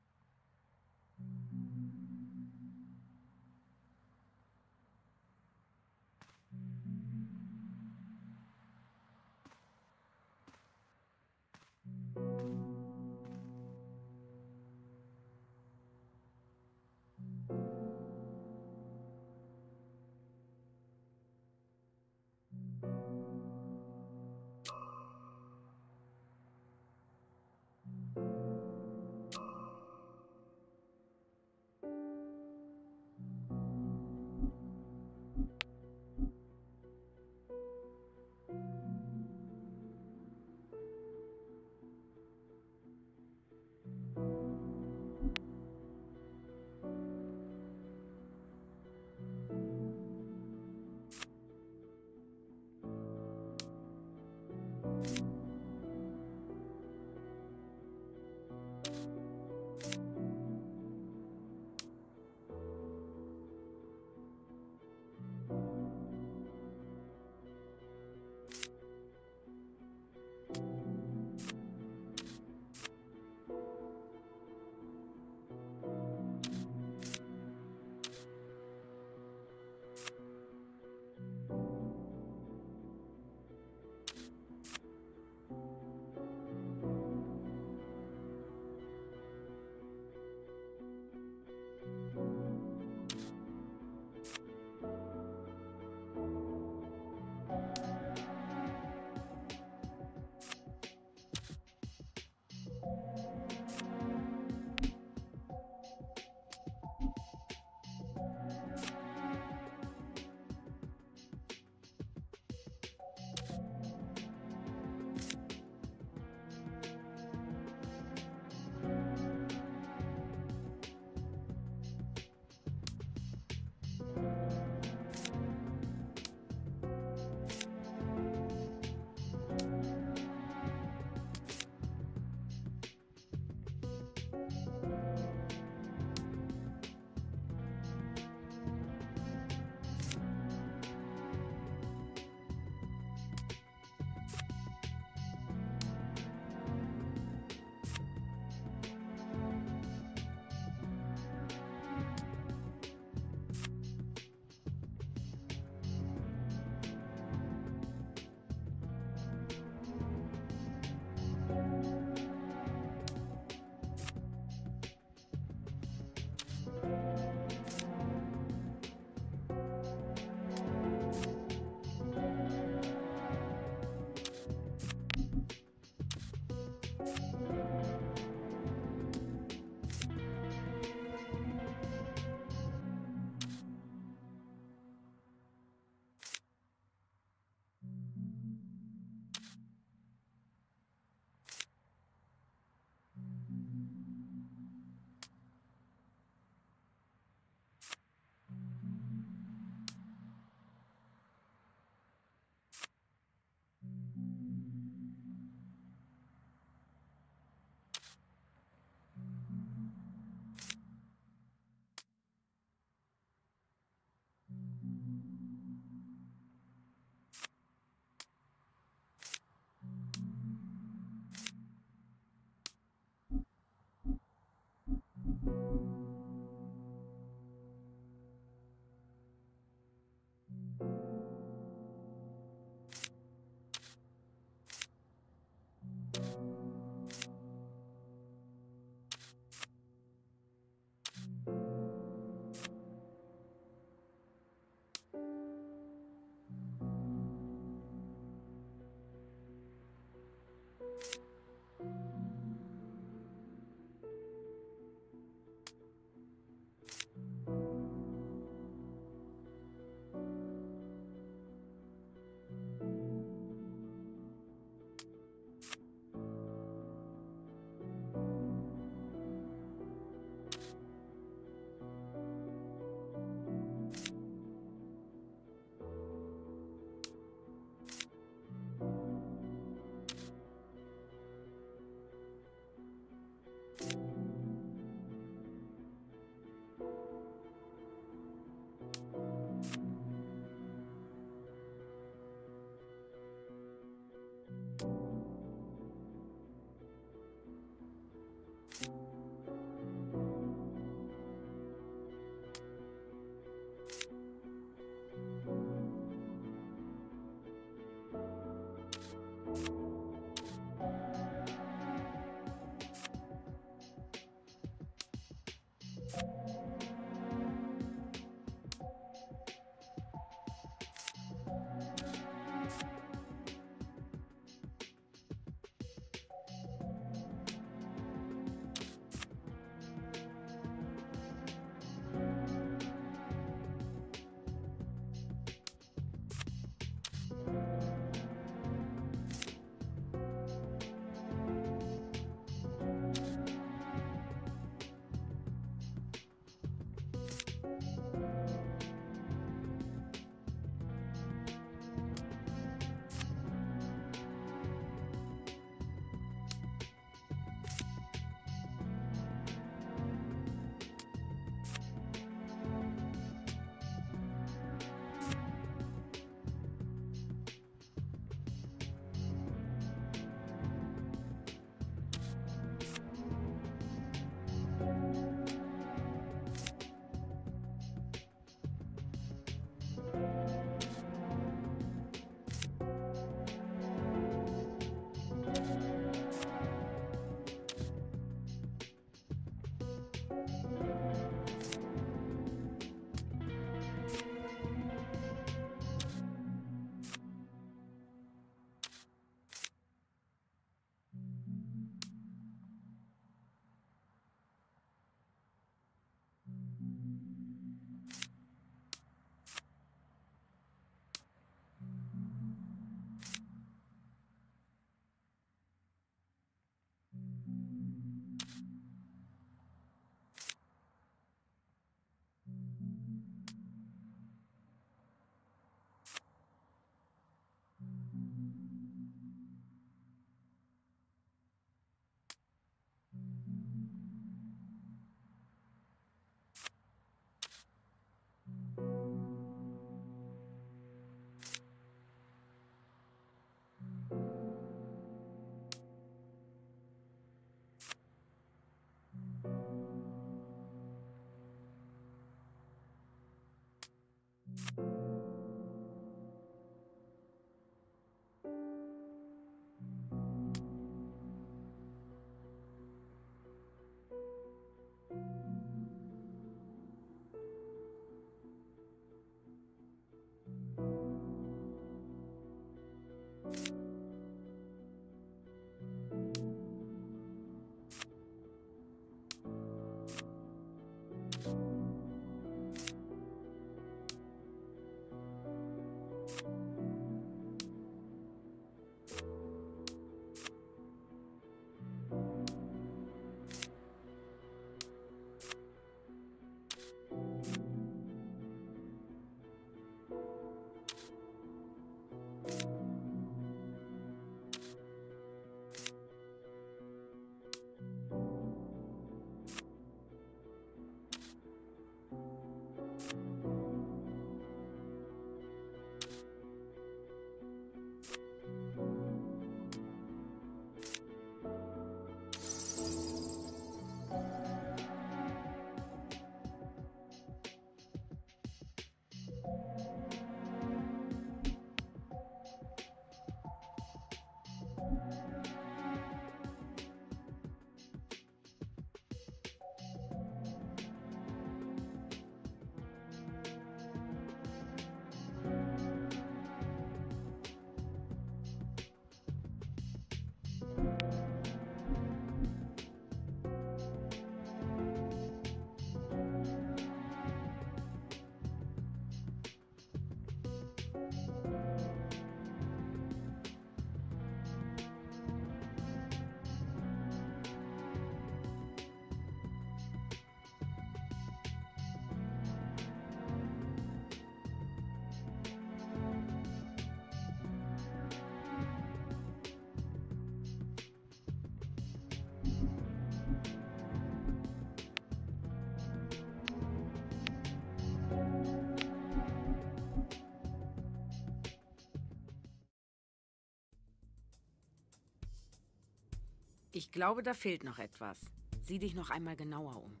Ich glaube, da fehlt noch etwas. Sieh dich noch einmal genauer um.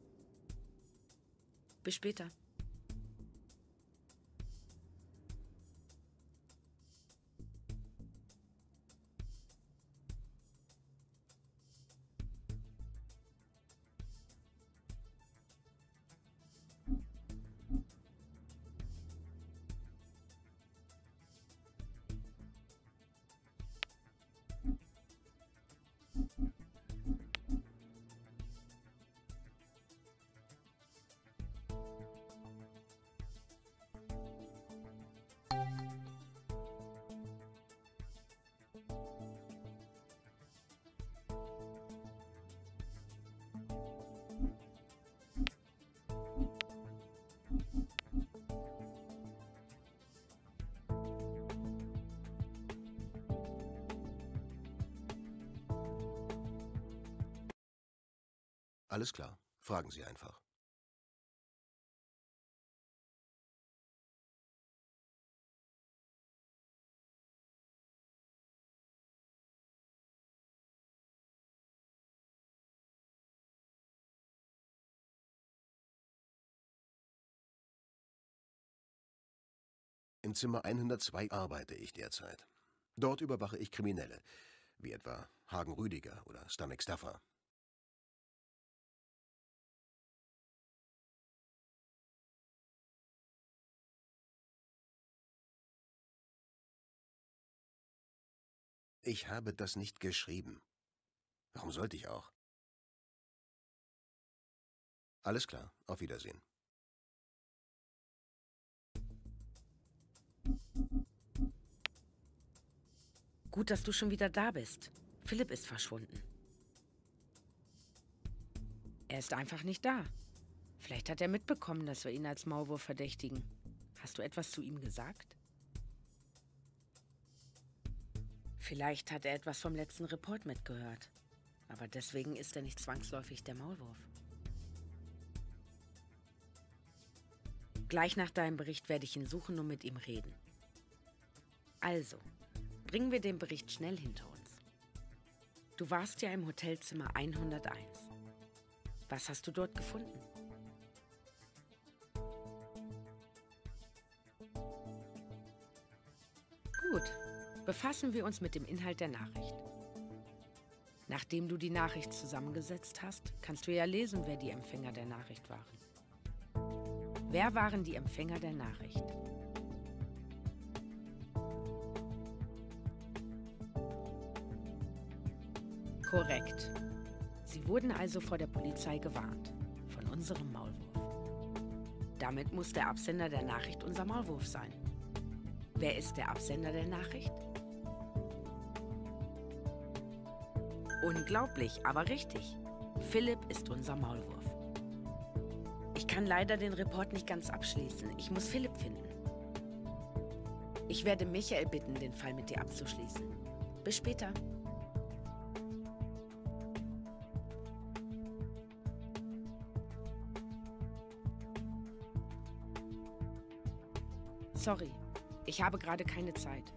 Bis später. Alles klar. Fragen Sie einfach. Im Zimmer 102 arbeite ich derzeit. Dort überwache ich Kriminelle, wie etwa Hagen Rüdiger oder Stanek Staffer. Ich habe das nicht geschrieben. Warum sollte ich auch? Alles klar, auf Wiedersehen. Gut, dass du schon wieder da bist. Philipp ist verschwunden. Er ist einfach nicht da. Vielleicht hat er mitbekommen, dass wir ihn als Maulwurf verdächtigen. Hast du etwas zu ihm gesagt? Vielleicht hat er etwas vom letzten Report mitgehört. Aber deswegen ist er nicht zwangsläufig der Maulwurf. Gleich nach deinem Bericht werde ich ihn suchen und mit ihm reden. Also, bringen wir den Bericht schnell hinter uns. Du warst ja im Hotelzimmer 101. Was hast du dort gefunden? Gut, befassen wir uns mit dem Inhalt der Nachricht. Nachdem du die Nachricht zusammengesetzt hast, kannst du ja lesen, wer die Empfänger der Nachricht waren. Wer waren die Empfänger der Nachricht? Korrekt. Sie wurden also vor der Polizei gewarnt. Von unserem Maulwurf. Damit muss der Absender der Nachricht unser Maulwurf sein. Wer ist der Absender der Nachricht? Unglaublich, aber richtig. Philipp ist unser Maulwurf. Ich kann leider den Report nicht ganz abschließen. Ich muss Philipp finden. Ich werde Michael bitten, den Fall mit dir abzuschließen. Bis später. Sorry, ich habe gerade keine Zeit.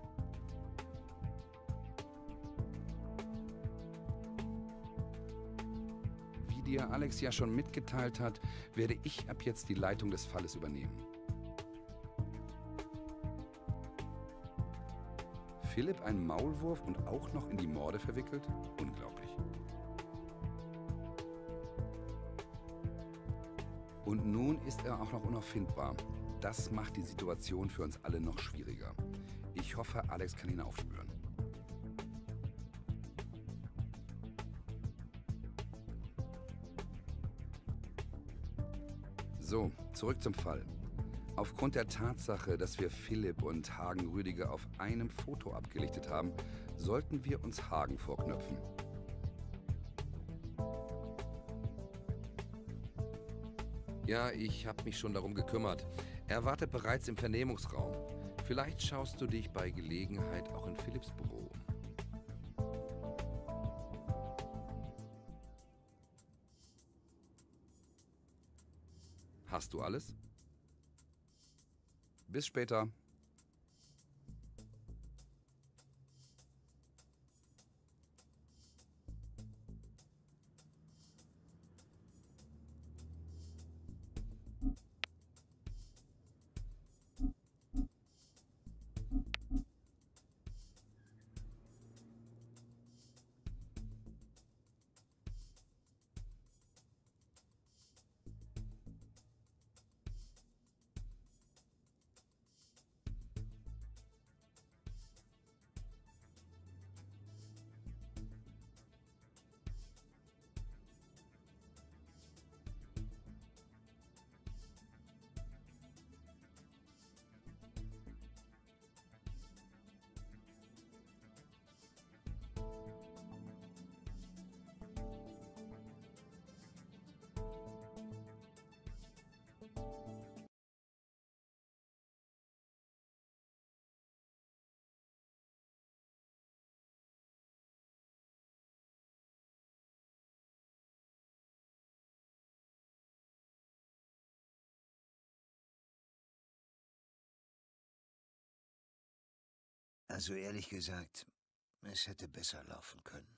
Wie dir Alex ja schon mitgeteilt hat, werde ich ab jetzt die Leitung des Falles übernehmen. Philipp ein Maulwurf und auch noch in die Morde verwickelt? Unglaublich. Und nun ist er auch noch unauffindbar. Das macht die Situation für uns alle noch schwieriger. Ich hoffe, Alex kann ihn aufspüren. So, zurück zum Fall. Aufgrund der Tatsache, dass wir Philipp und Hagen Rüdiger auf einem Foto abgelichtet haben, sollten wir uns Hagen vorknöpfen. Ja, ich habe mich schon darum gekümmert. Er wartet bereits im Vernehmungsraum. Vielleicht schaust du dich bei Gelegenheit auch in Philipps Büro um. Hast du alles? Bis später. Also ehrlich gesagt, es hätte besser laufen können.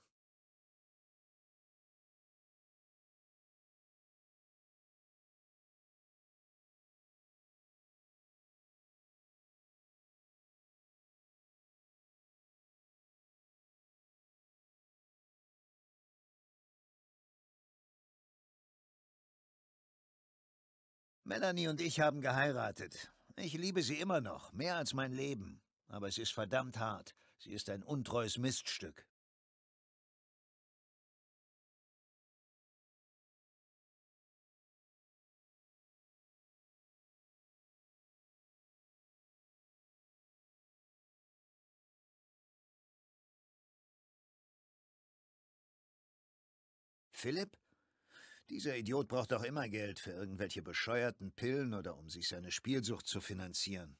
Melanie und ich haben geheiratet. Ich liebe sie immer noch, mehr als mein Leben. Aber es ist verdammt hart. Sie ist ein untreues Miststück. Philipp? Dieser Idiot braucht doch immer Geld für irgendwelche bescheuerten Pillen oder um sich seine Spielsucht zu finanzieren.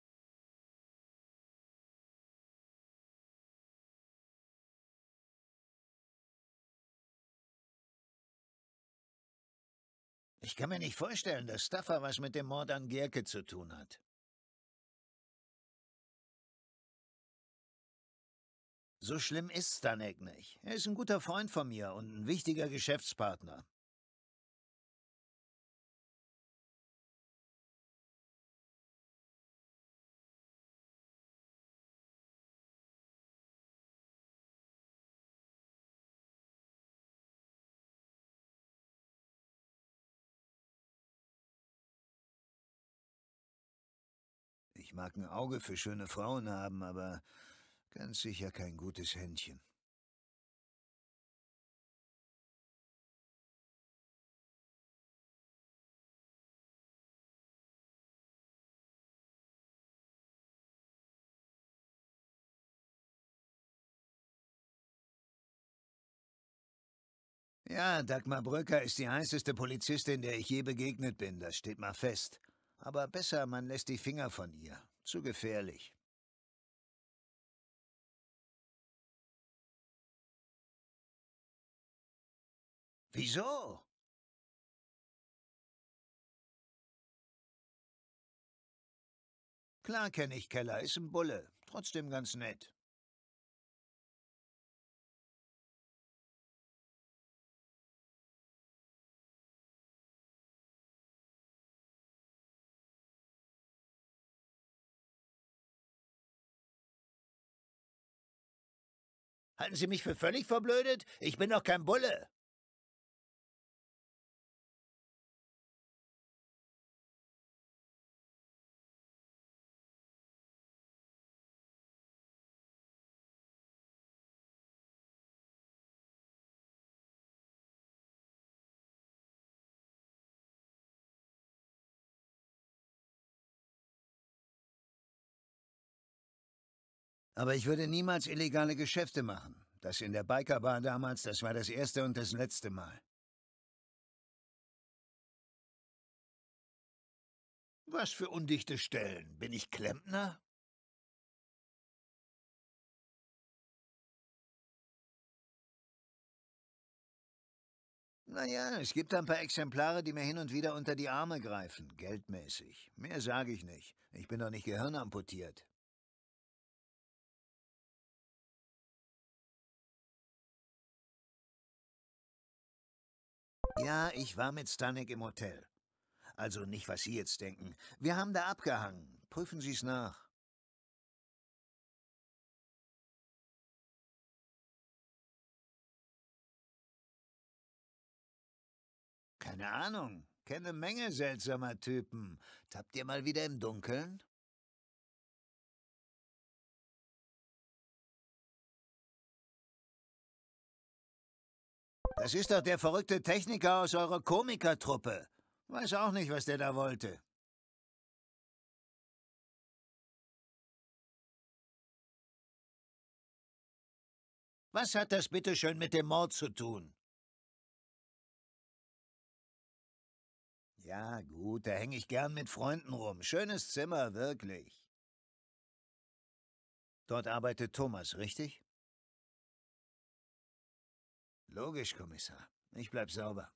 Ich kann mir nicht vorstellen, dass Staffer was mit dem Mord an Gerke zu tun hat. So schlimm ist Stanek nicht. Er ist ein guter Freund von mir und ein wichtiger Geschäftspartner. Ich mag ein Auge für schöne Frauen haben, aber ganz sicher kein gutes Händchen. Ja, Dagmar Bröcker ist die heißeste Polizistin, der ich je begegnet bin, das steht mal fest. Aber besser, man lässt die Finger von ihr. Zu gefährlich. Wieso? Klar kenne ich Keller, ist ein Bulle. Trotzdem ganz nett. Halten Sie mich für völlig verblödet? Ich bin doch kein Bulle. Aber ich würde niemals illegale Geschäfte machen. Das in der Bikerbar damals, das war das erste und das letzte Mal. Was für undichte Stellen? Bin ich Klempner? Naja, es gibt ein paar Exemplare, die mir hin und wieder unter die Arme greifen, geldmäßig. Mehr sage ich nicht. Ich bin doch nicht gehirnamputiert. Ja, ich war mit Stanek im Hotel. Also nicht, was Sie jetzt denken. Wir haben da abgehangen. Prüfen Sie es nach. Keine Ahnung. Kenne Menge seltsamer Typen. Tappt ihr mal wieder im Dunkeln? Das ist doch der verrückte Techniker aus eurer Komikertruppe. Weiß auch nicht, was der da wollte. Was hat das bitteschön mit dem Mord zu tun? Ja, gut, da hänge ich gern mit Freunden rum. Schönes Zimmer, wirklich. Dort arbeitet Thomas, richtig? Logisch, Kommissar. Ich bleib sauber.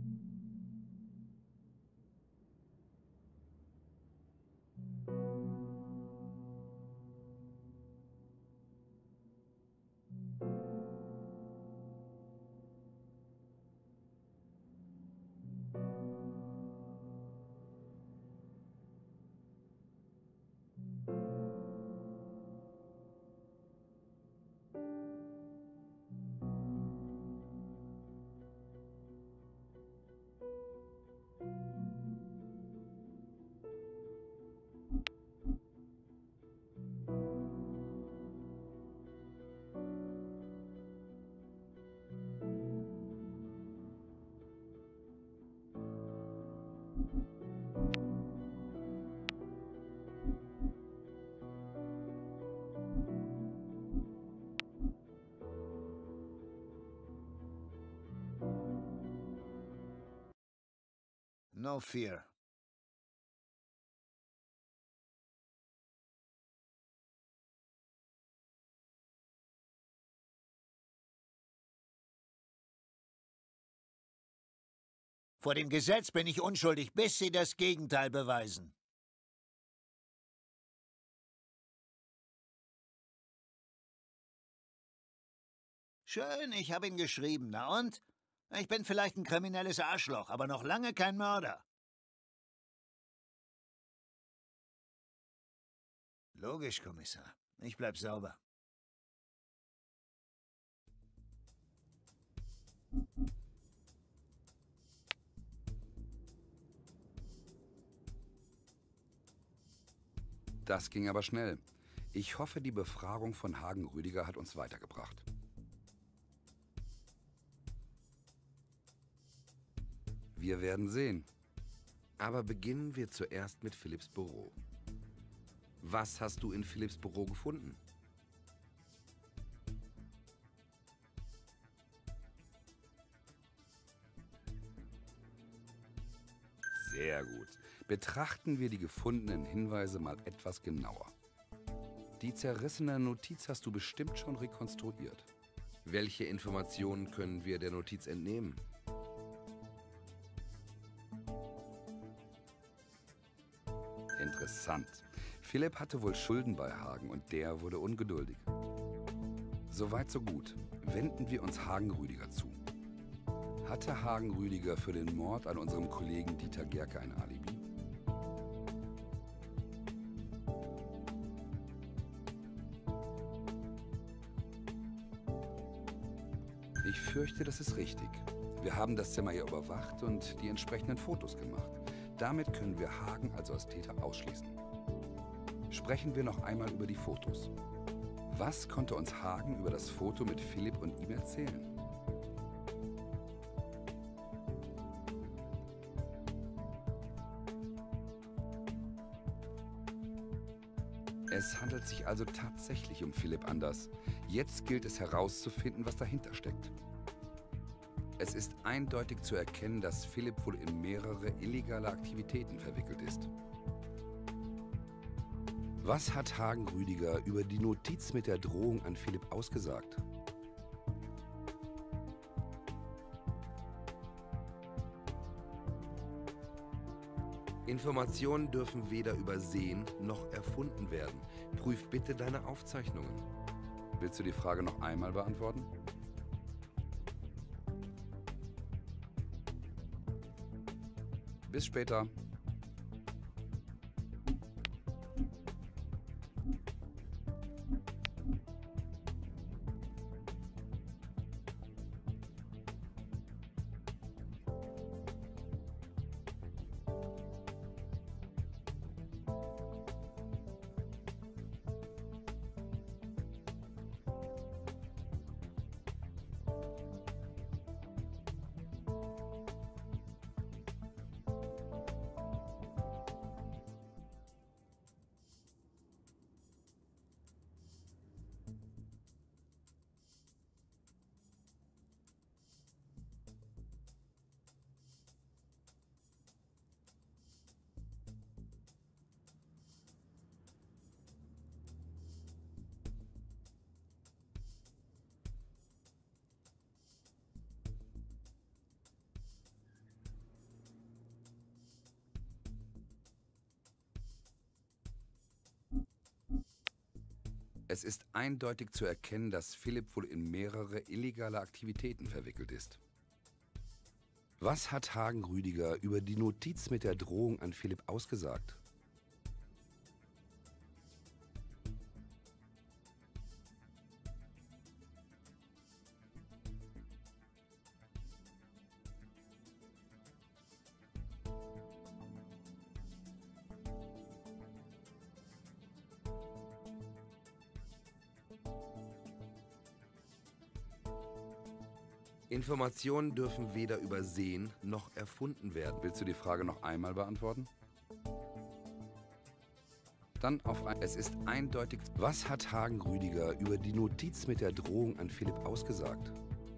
No fear. Vor dem Gesetz bin ich unschuldig, bis Sie das Gegenteil beweisen. Schön, ich habe ihn geschrieben. Na und? Ich bin vielleicht ein kriminelles Arschloch, aber noch lange kein Mörder. Logisch, Kommissar. Ich bleib sauber. Das ging aber schnell. Ich hoffe, die Befragung von Hagen Rüdiger hat uns weitergebracht. Wir werden sehen. Aber beginnen wir zuerst mit Philipps Büro. Was hast du in Philipps Büro gefunden? Sehr gut. Betrachten wir die gefundenen Hinweise mal etwas genauer. Die zerrissene Notiz hast du bestimmt schon rekonstruiert. Welche Informationen können wir der Notiz entnehmen? Interessant. Philipp hatte wohl Schulden bei Hagen und der wurde ungeduldig. Soweit so gut. Wenden wir uns Hagen Rüdiger zu. Hatte Hagen Rüdiger für den Mord an unserem Kollegen Dieter Gerke ein Alibi? Ich fürchte, das ist richtig. Wir haben das Zimmer ja überwacht und die entsprechenden Fotos gemacht. Damit können wir Hagen also als Täter ausschließen. Sprechen wir noch einmal über die Fotos. Was konnte uns Hagen über das Foto mit Philipp und ihm erzählen? Es handelt sich also tatsächlich um Philipp Anders. Jetzt gilt es herauszufinden, was dahinter steckt. Es ist eindeutig zu erkennen, dass Philipp wohl in mehrere illegale Aktivitäten verwickelt ist. Was hat Hagen Rüdiger über die Notiz mit der Drohung an Philipp ausgesagt? Informationen dürfen weder übersehen noch erfunden werden. Prüf bitte deine Aufzeichnungen. Willst du die Frage noch einmal beantworten? Bis später. Es ist eindeutig zu erkennen, dass Philipp wohl in mehrere illegale Aktivitäten verwickelt ist. Was hat Hagen Rüdiger über die Notiz mit der Drohung an Philipp ausgesagt? Informationen dürfen weder übersehen noch erfunden werden. Willst du die Frage noch einmal beantworten? Dann auf ein... Es ist eindeutig... Was hat Hagen Rüdiger über die Notiz mit der Drohung an Philipp ausgesagt?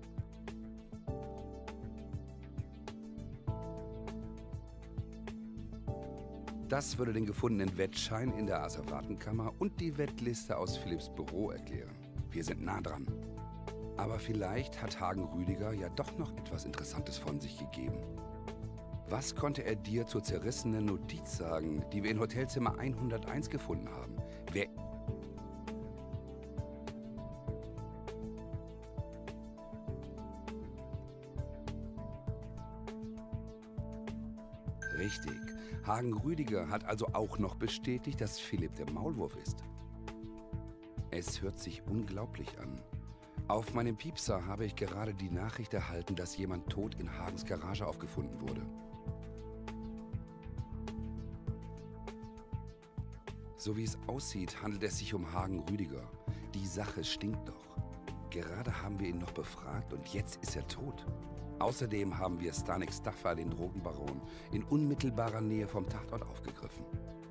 Das würde den gefundenen Wettschein in der Asservatenkammer und die Wettliste aus Philipps Büro erklären. Wir sind nah dran. Aber vielleicht hat Hagen Rüdiger ja doch noch etwas Interessantes von sich gegeben. Was konnte er dir zur zerrissenen Notiz sagen, die wir in Hotelzimmer 101 gefunden haben? Wer... Richtig. Hagen Rüdiger hat also auch noch bestätigt, dass Philipp der Maulwurf ist. Es hört sich unglaublich an. Auf meinem Piepser habe ich gerade die Nachricht erhalten, dass jemand tot in Hagens Garage aufgefunden wurde. So wie es aussieht, handelt es sich um Hagen Rüdiger. Die Sache stinkt doch. Gerade haben wir ihn noch befragt und jetzt ist er tot. Außerdem haben wir Stanek Staffa, den Drogenbaron, in unmittelbarer Nähe vom Tatort aufgegriffen.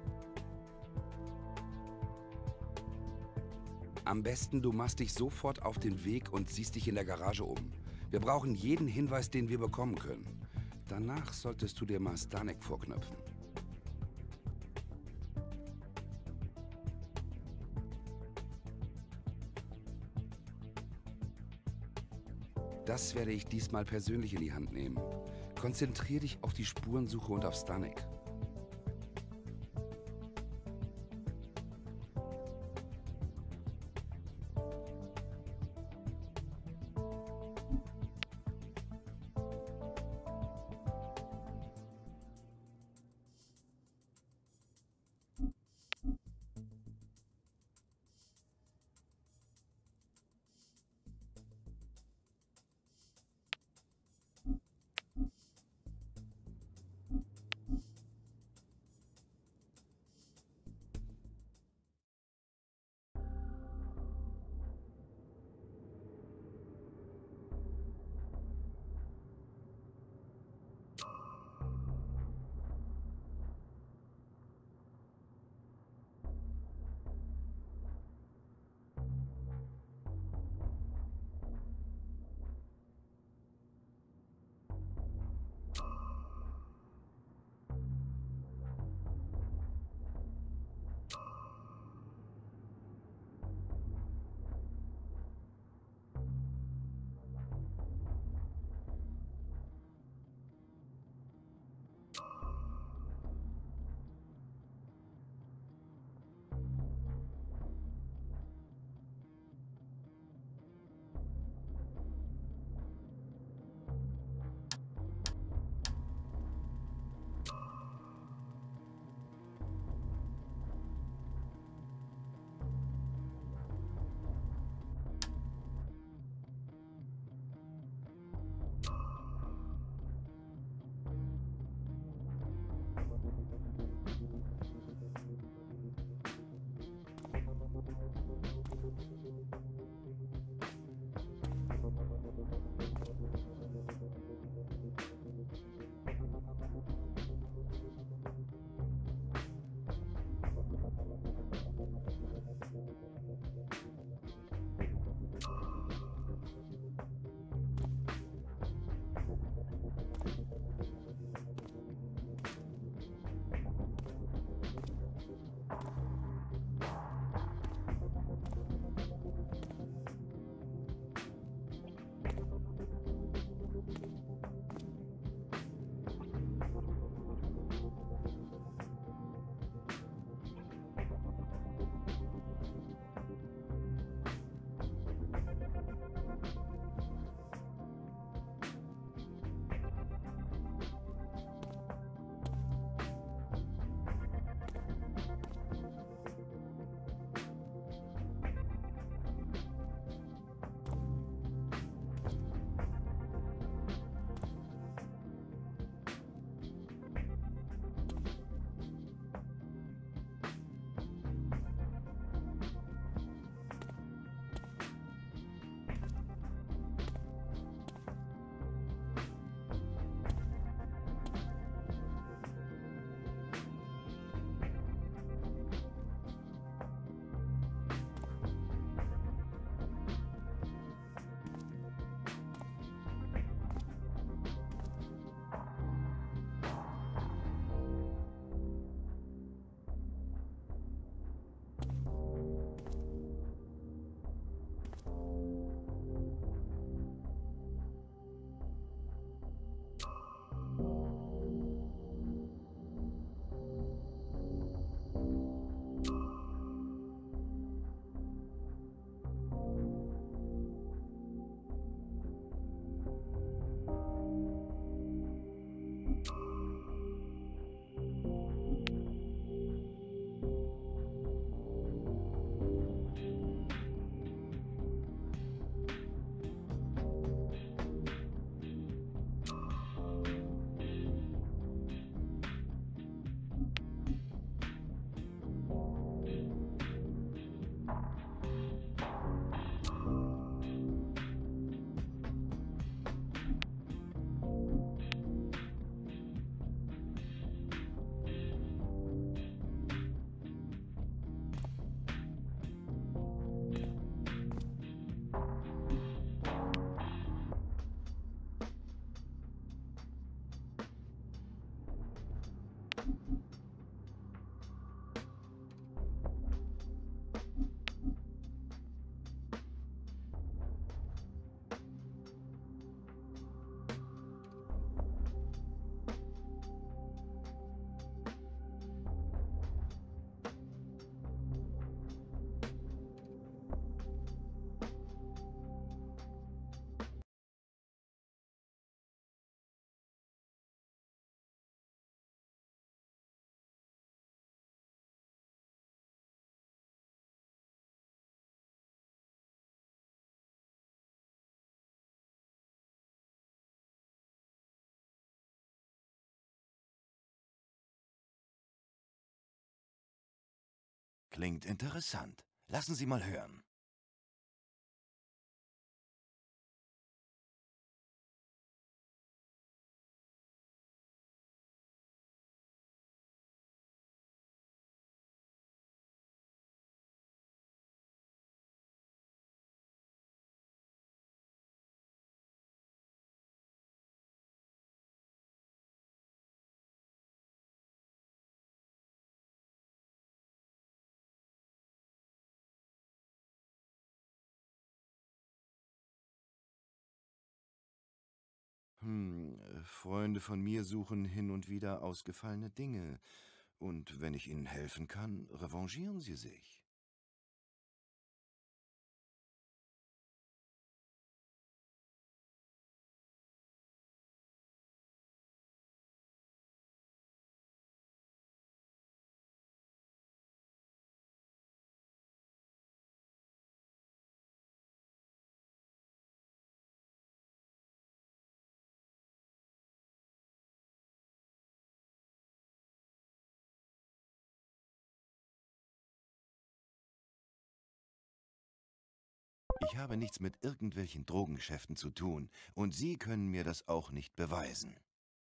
Am besten, du machst dich sofort auf den Weg und siehst dich in der Garage um. Wir brauchen jeden Hinweis, den wir bekommen können. Danach solltest du dir mal Stanek vorknöpfen. Das werde ich diesmal persönlich in die Hand nehmen. Konzentrier dich auf die Spurensuche und auf Stanek. Klingt interessant. Lassen Sie mal hören. Freunde von mir suchen hin und wieder ausgefallene Dinge. Und wenn ich ihnen helfen kann, revanchieren sie sich. Ich habe nichts mit irgendwelchen Drogengeschäften zu tun, und Sie können mir das auch nicht beweisen.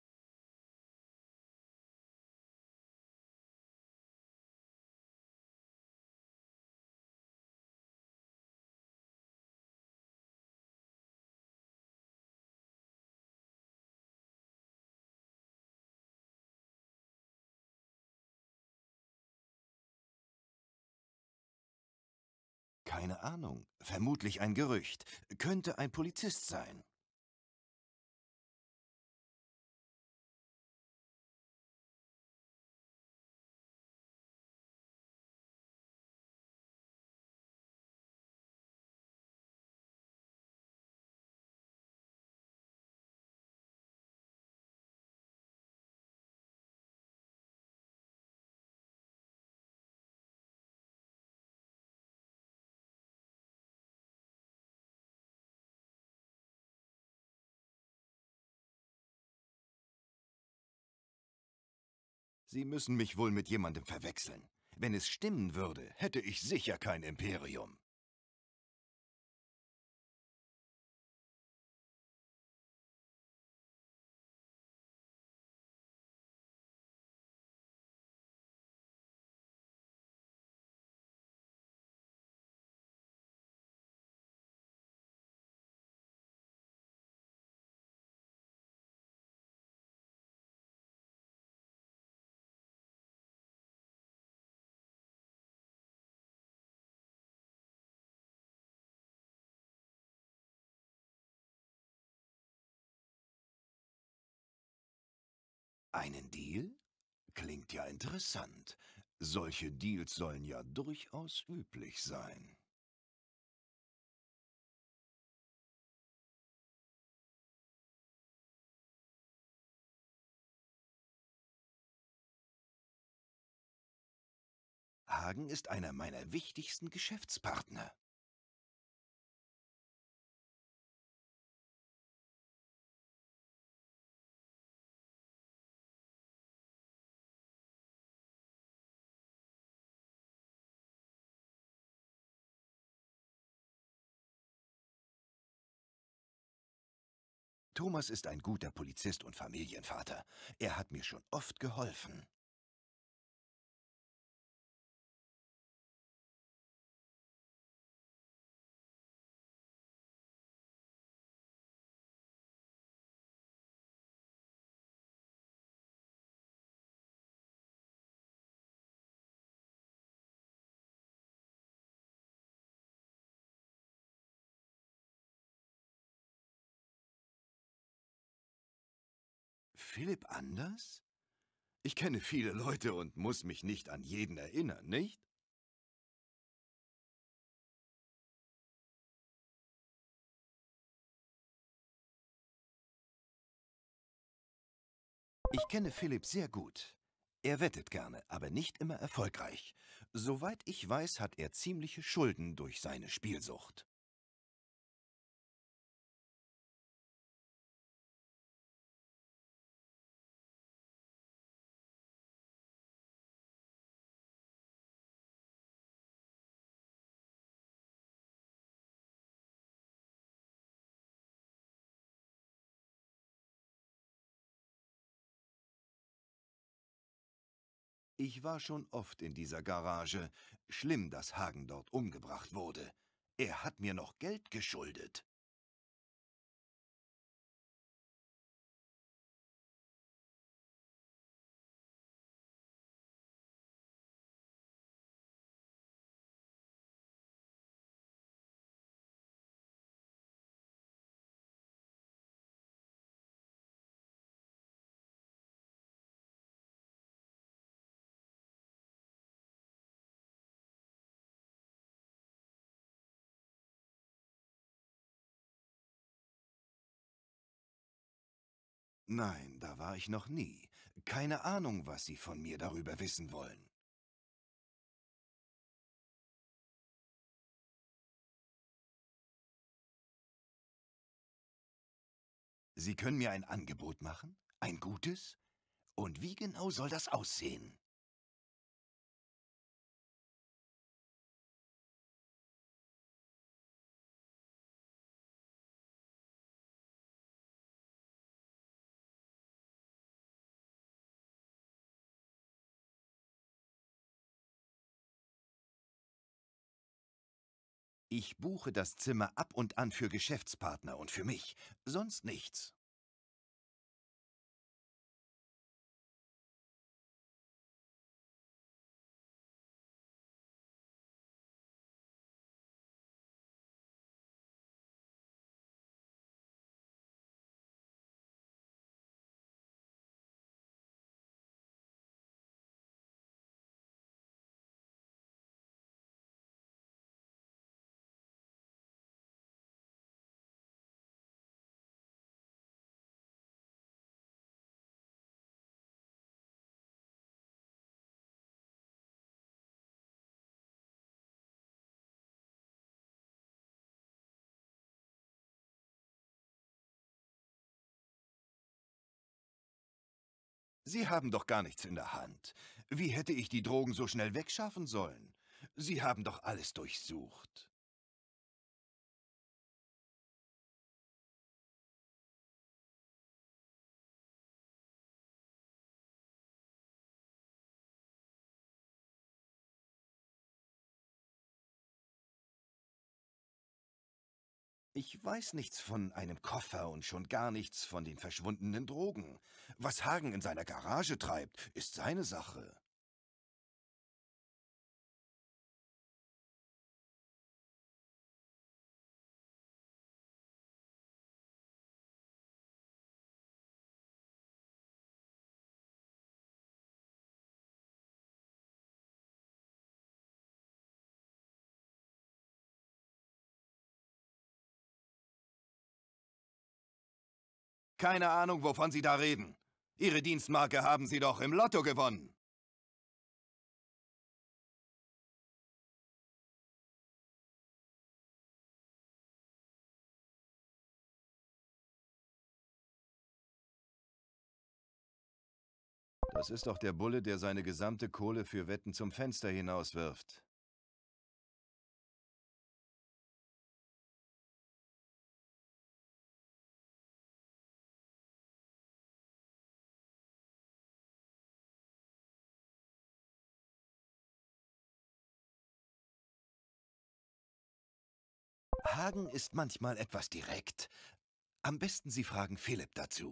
Keine Ahnung. Vermutlich ein Gerücht. Könnte ein Polizist sein. Sie müssen mich wohl mit jemandem verwechseln. Wenn es stimmen würde, hätte ich sicher kein Imperium. Einen Deal? Klingt ja interessant. Solche Deals sollen ja durchaus üblich sein. Hagen ist einer meiner wichtigsten Geschäftspartner. Thomas ist ein guter Polizist und Familienvater. Er hat mir schon oft geholfen. Philipp Anders? Ich kenne viele Leute und muss mich nicht an jeden erinnern, nicht? Ich kenne Philipp sehr gut. Er wettet gerne, aber nicht immer erfolgreich. Soweit ich weiß, hat er ziemliche Schulden durch seine Spielsucht. Ich war schon oft in dieser Garage. Schlimm, dass Hagen dort umgebracht wurde. Er hat mir noch Geld geschuldet. Nein, da war ich noch nie. Keine Ahnung, was Sie von mir darüber wissen wollen. Sie können mir ein Angebot machen? Ein gutes? Und wie genau soll das aussehen? Ich buche das Zimmer ab und an für Geschäftspartner und für mich. Sonst nichts. Sie haben doch gar nichts in der Hand. Wie hätte ich die Drogen so schnell wegschaffen sollen? Sie haben doch alles durchsucht. Ich weiß nichts von einem Koffer und schon gar nichts von den verschwundenen Drogen. Was Hagen in seiner Garage treibt, ist seine Sache. Keine Ahnung, wovon Sie da reden. Ihre Dienstmarke haben Sie doch im Lotto gewonnen. Das ist doch der Bulle, der seine gesamte Kohle für Wetten zum Fenster hinauswirft. Hagen ist manchmal etwas direkt. Am besten Sie fragen Philipp dazu.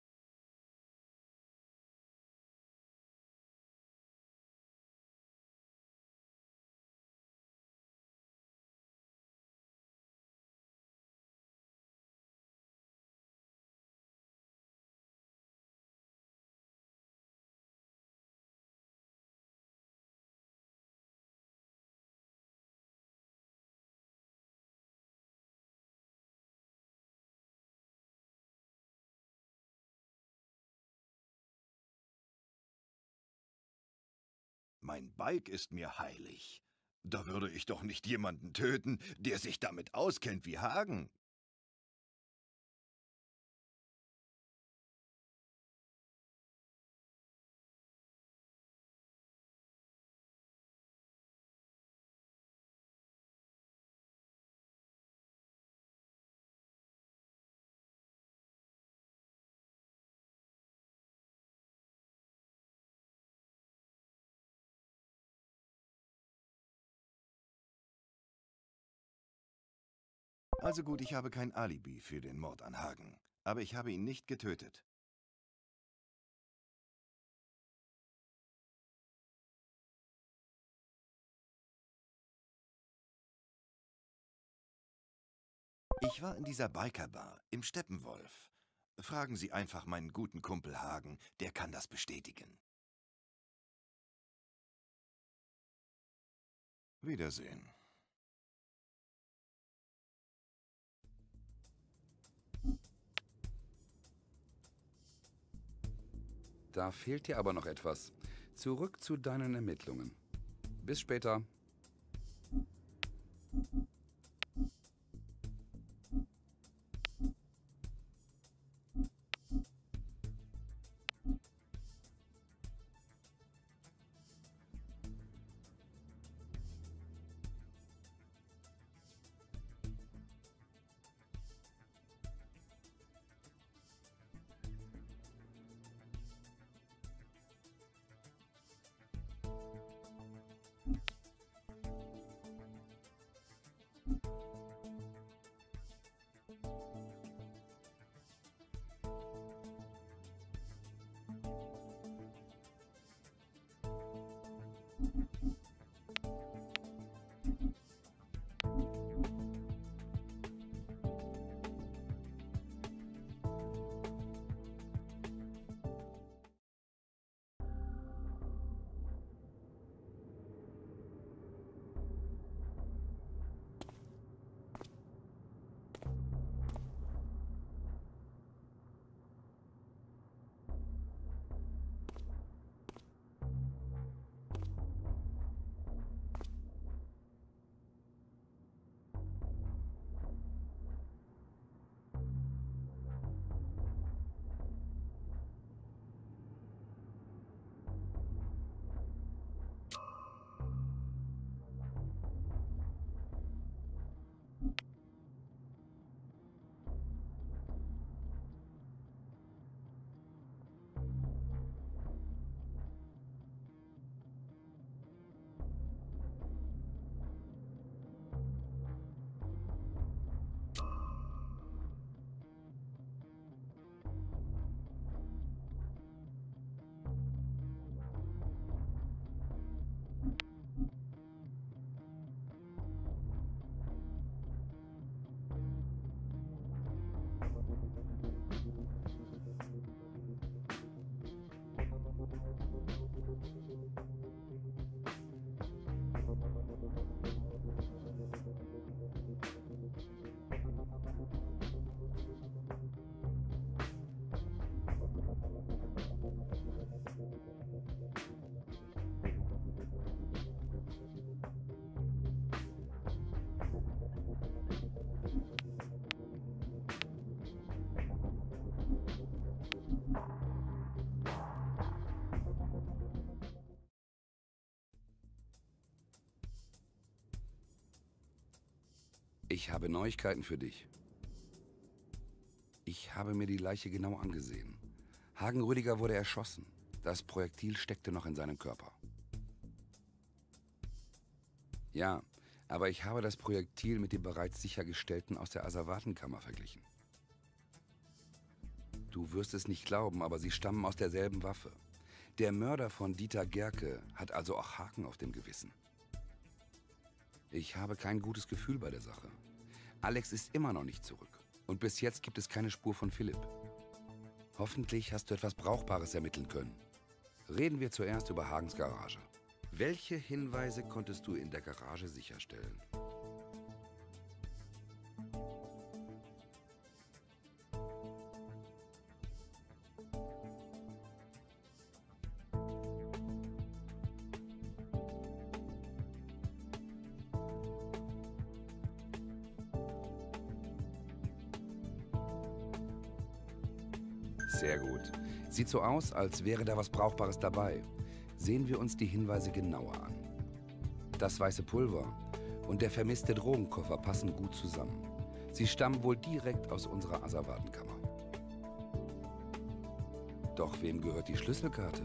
Mein Bike ist mir heilig. Da würde ich doch nicht jemanden töten, der sich damit auskennt wie Hagen. Also gut, ich habe kein Alibi für den Mord an Hagen. Aber ich habe ihn nicht getötet. Ich war in dieser Bikerbar, im Steppenwolf. Fragen Sie einfach meinen guten Kumpel Hagen, der kann das bestätigen. Wiedersehen. Da fehlt dir aber noch etwas. Zurück zu deinen Ermittlungen. Bis später. Ich habe Neuigkeiten für dich. Ich habe mir die Leiche genau angesehen. Hagen Rüdiger wurde erschossen. Das Projektil steckte noch in seinem Körper. Ja, aber ich habe das Projektil mit dem bereits sichergestellten aus der Asservatenkammer verglichen. Du wirst es nicht glauben, aber sie stammen aus derselben Waffe. Der Mörder von Dieter Gerke hat also auch Haken auf dem Gewissen. Ich habe kein gutes Gefühl bei der Sache. Alex ist immer noch nicht zurück. Und bis jetzt gibt es keine Spur von Philipp. Hoffentlich hast du etwas Brauchbares ermitteln können. Reden wir zuerst über Hagens Garage. Welche Hinweise konntest du in der Garage sicherstellen? Sehr gut. Sieht so aus, als wäre da was Brauchbares dabei. Sehen wir uns die Hinweise genauer an. Das weiße Pulver und der vermisste Drogenkoffer passen gut zusammen. Sie stammen wohl direkt aus unserer Asservatenkammer. Doch wem gehört die Schlüsselkarte?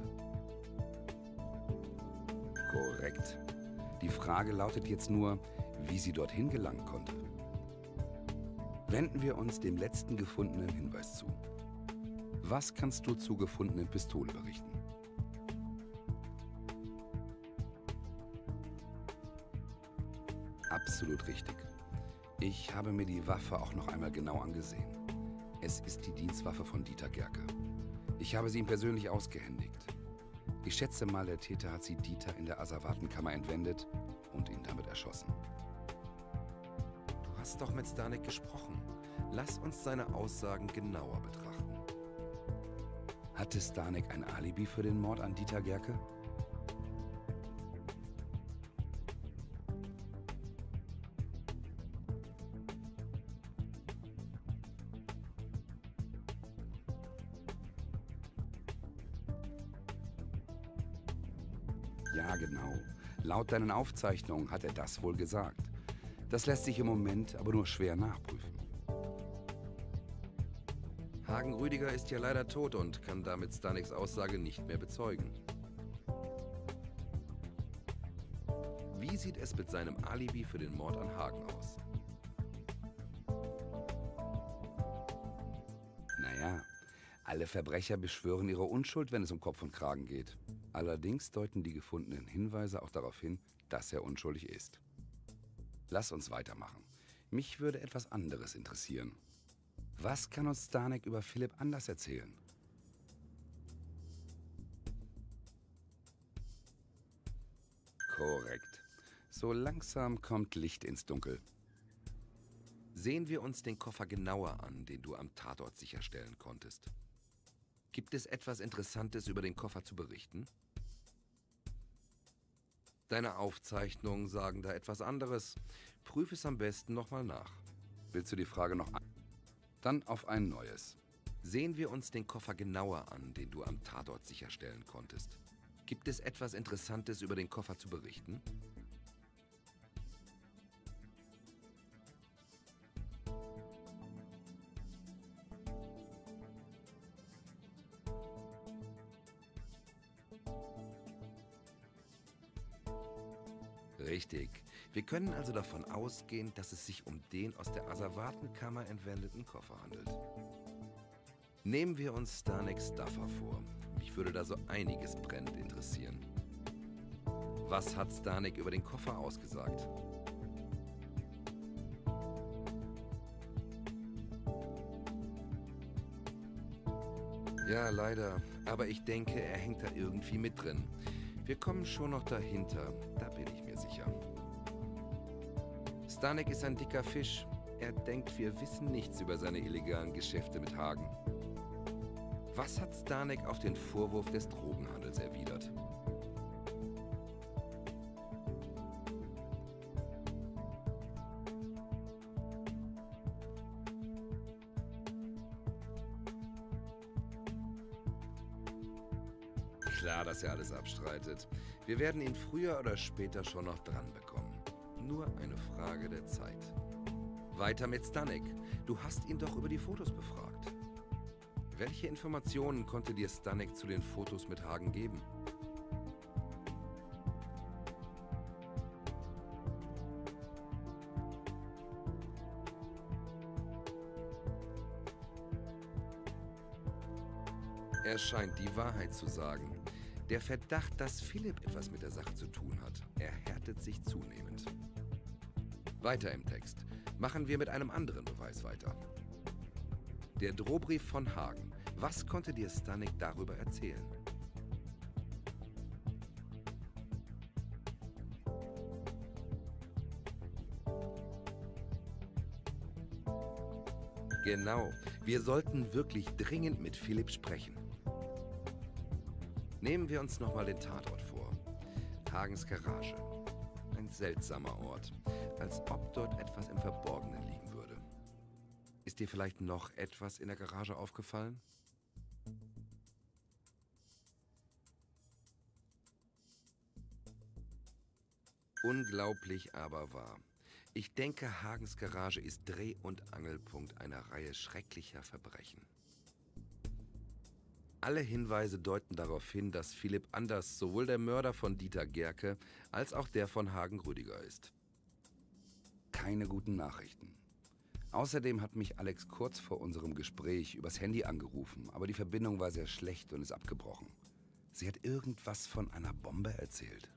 Korrekt. Die Frage lautet jetzt nur, wie sie dorthin gelangen konnte. Wenden wir uns dem letzten gefundenen Hinweis zu. Was kannst du zur gefundenen Pistole berichten? Absolut richtig. Ich habe mir die Waffe auch noch einmal genau angesehen. Es ist die Dienstwaffe von Dieter Gerke. Ich habe sie ihm persönlich ausgehändigt. Ich schätze mal, der Täter hat sie Dieter in der Asservatenkammer entwendet und ihn damit erschossen. Du hast doch mit Stanek gesprochen. Lass uns seine Aussagen genauer betrachten. Hatte Stanek ein Alibi für den Mord an Dieter Gerke? Ja, genau. Laut deinen Aufzeichnungen hat er das wohl gesagt. Das lässt sich im Moment aber nur schwer nachprüfen. Hagen Rüdiger ist ja leider tot und kann damit Staneks Aussage nicht mehr bezeugen. Wie sieht es mit seinem Alibi für den Mord an Hagen aus? Naja, alle Verbrecher beschwören ihre Unschuld, wenn es um Kopf und Kragen geht. Allerdings deuten die gefundenen Hinweise auch darauf hin, dass er unschuldig ist. Lass uns weitermachen. Mich würde etwas anderes interessieren. Was kann uns Stanek über Philipp anders erzählen? Korrekt. So langsam kommt Licht ins Dunkel. Sehen wir uns den Koffer genauer an, den du am Tatort sicherstellen konntest. Gibt es etwas Interessantes über den Koffer zu berichten? Deine Aufzeichnungen sagen da etwas anderes. Prüf es am besten nochmal nach. Willst du die Frage noch an? Dann auf ein neues. Sehen wir uns den Koffer genauer an, den du am Tatort sicherstellen konntest. Gibt es etwas Interessantes über den Koffer zu berichten? Richtig. Wir können also davon ausgehen, dass es sich um den aus der Asservatenkammer entwendeten Koffer handelt. Nehmen wir uns Staneks Duffer vor. Mich würde da so einiges brennend interessieren. Was hat Stanek über den Koffer ausgesagt? Ja, leider. Aber ich denke, er hängt da irgendwie mit drin. Wir kommen schon noch dahinter, da bin ich mir sicher. Stanek ist ein dicker Fisch. Er denkt, wir wissen nichts über seine illegalen Geschäfte mit Hagen. Was hat Stanek auf den Vorwurf des Drogenhandels erwidert? Klar, dass er alles abstreitet. Wir werden ihn früher oder später schon noch dran bekommen. Nur eine Frage der Zeit. Weiter mit Stanek. Du hast ihn doch über die Fotos befragt. Welche Informationen konnte dir Stanek zu den Fotos mit Hagen geben? Er scheint die Wahrheit zu sagen. Der Verdacht, dass Philipp etwas mit der Sache zu tun hat, erhärtet sich zunehmend. Weiter im Text. Machen wir mit einem anderen Beweis weiter. Der Drohbrief von Hagen. Was konnte dir Stanek darüber erzählen? Genau. Wir sollten wirklich dringend mit Philipp sprechen. Nehmen wir uns nochmal den Tatort vor. Hagens Garage. Ein seltsamer Ort. Als ob dort etwas im Verborgenen liegen würde. Ist dir vielleicht noch etwas in der Garage aufgefallen? Unglaublich, aber wahr. Ich denke, Hagens Garage ist Dreh- und Angelpunkt einer Reihe schrecklicher Verbrechen. Alle Hinweise deuten darauf hin, dass Philipp Anders sowohl der Mörder von Dieter Gerke als auch der von Hagen Rüdiger ist. Keine guten Nachrichten. Außerdem hat mich Alex kurz vor unserem Gespräch übers Handy angerufen, aber die Verbindung war sehr schlecht und ist abgebrochen. Sie hat irgendwas von einer Bombe erzählt.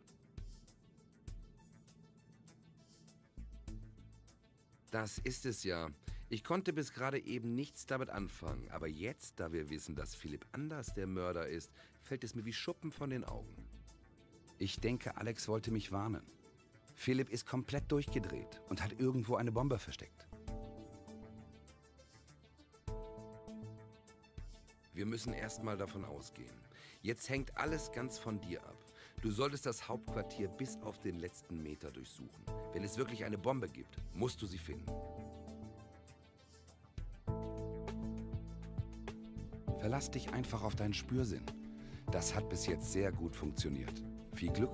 Das ist es ja. Ich konnte bis gerade eben nichts damit anfangen, aber jetzt, da wir wissen, dass Philipp Anders der Mörder ist, fällt es mir wie Schuppen von den Augen. Ich denke, Alex wollte mich warnen. Philipp ist komplett durchgedreht und hat irgendwo eine Bombe versteckt. Wir müssen erstmal davon ausgehen. Jetzt hängt alles ganz von dir ab. Du solltest das Hauptquartier bis auf den letzten Meter durchsuchen. Wenn es wirklich eine Bombe gibt, musst du sie finden. Verlass dich einfach auf deinen Spürsinn. Das hat bis jetzt sehr gut funktioniert. Viel Glück!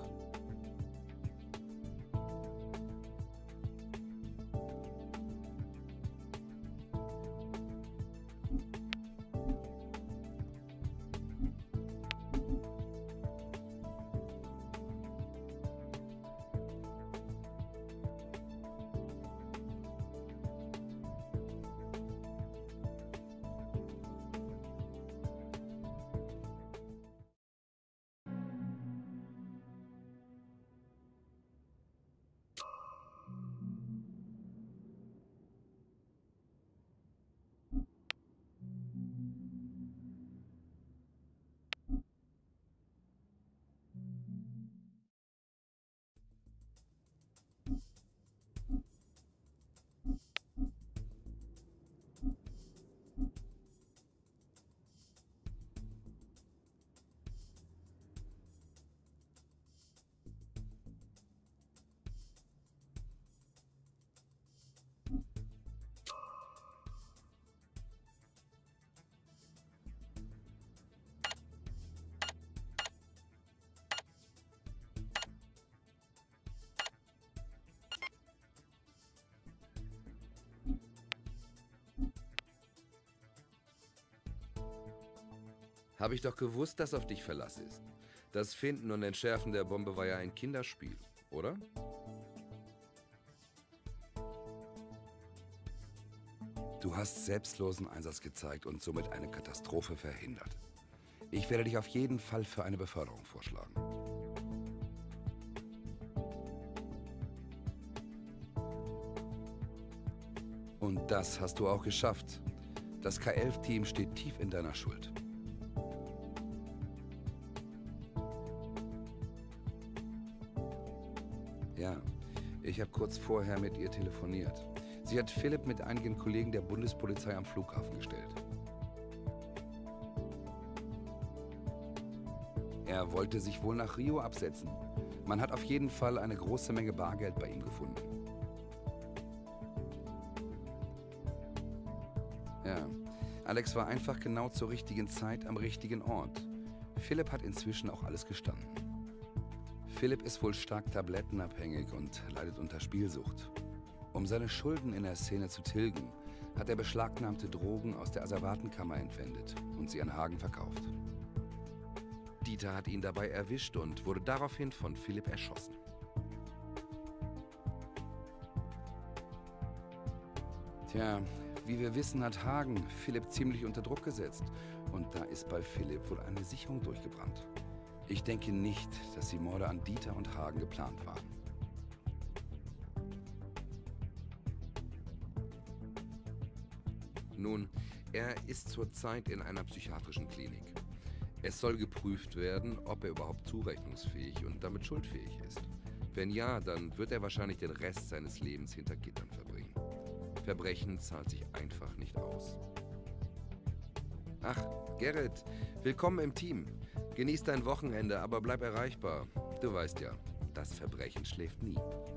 Habe ich doch gewusst, dass auf dich Verlass ist. Das Finden und Entschärfen der Bombe war ja ein Kinderspiel, oder? Du hast selbstlosen Einsatz gezeigt und somit eine Katastrophe verhindert. Ich werde dich auf jeden Fall für eine Beförderung vorschlagen. Und das hast du auch geschafft. Das K11-Team steht tief in deiner Schuld. Ja, ich habe kurz vorher mit ihr telefoniert. Sie hat Philipp mit einigen Kollegen der Bundespolizei am Flughafen gestellt. Er wollte sich wohl nach Rio absetzen. Man hat auf jeden Fall eine große Menge Bargeld bei ihm gefunden. Ja, Alex war einfach genau zur richtigen Zeit am richtigen Ort. Philipp hat inzwischen auch alles gestanden. Philipp ist wohl stark tablettenabhängig und leidet unter Spielsucht. Um seine Schulden in der Szene zu tilgen, hat er beschlagnahmte Drogen aus der Asservatenkammer entwendet und sie an Hagen verkauft. Dieter hat ihn dabei erwischt und wurde daraufhin von Philipp erschossen. Tja, wie wir wissen, hat Hagen Philipp ziemlich unter Druck gesetzt. Und da ist bei Philipp wohl eine Sicherung durchgebrannt. Ich denke nicht, dass die Morde an Dieter und Hagen geplant waren. Nun, er ist zurzeit in einer psychiatrischen Klinik. Es soll geprüft werden, ob er überhaupt zurechnungsfähig und damit schuldfähig ist. Wenn ja, dann wird er wahrscheinlich den Rest seines Lebens hinter Gittern verbringen. Verbrechen zahlt sich einfach nicht aus. Ach, Gerrit, willkommen im Team. Genieß dein Wochenende, aber bleib erreichbar. Du weißt ja, das Verbrechen schläft nie.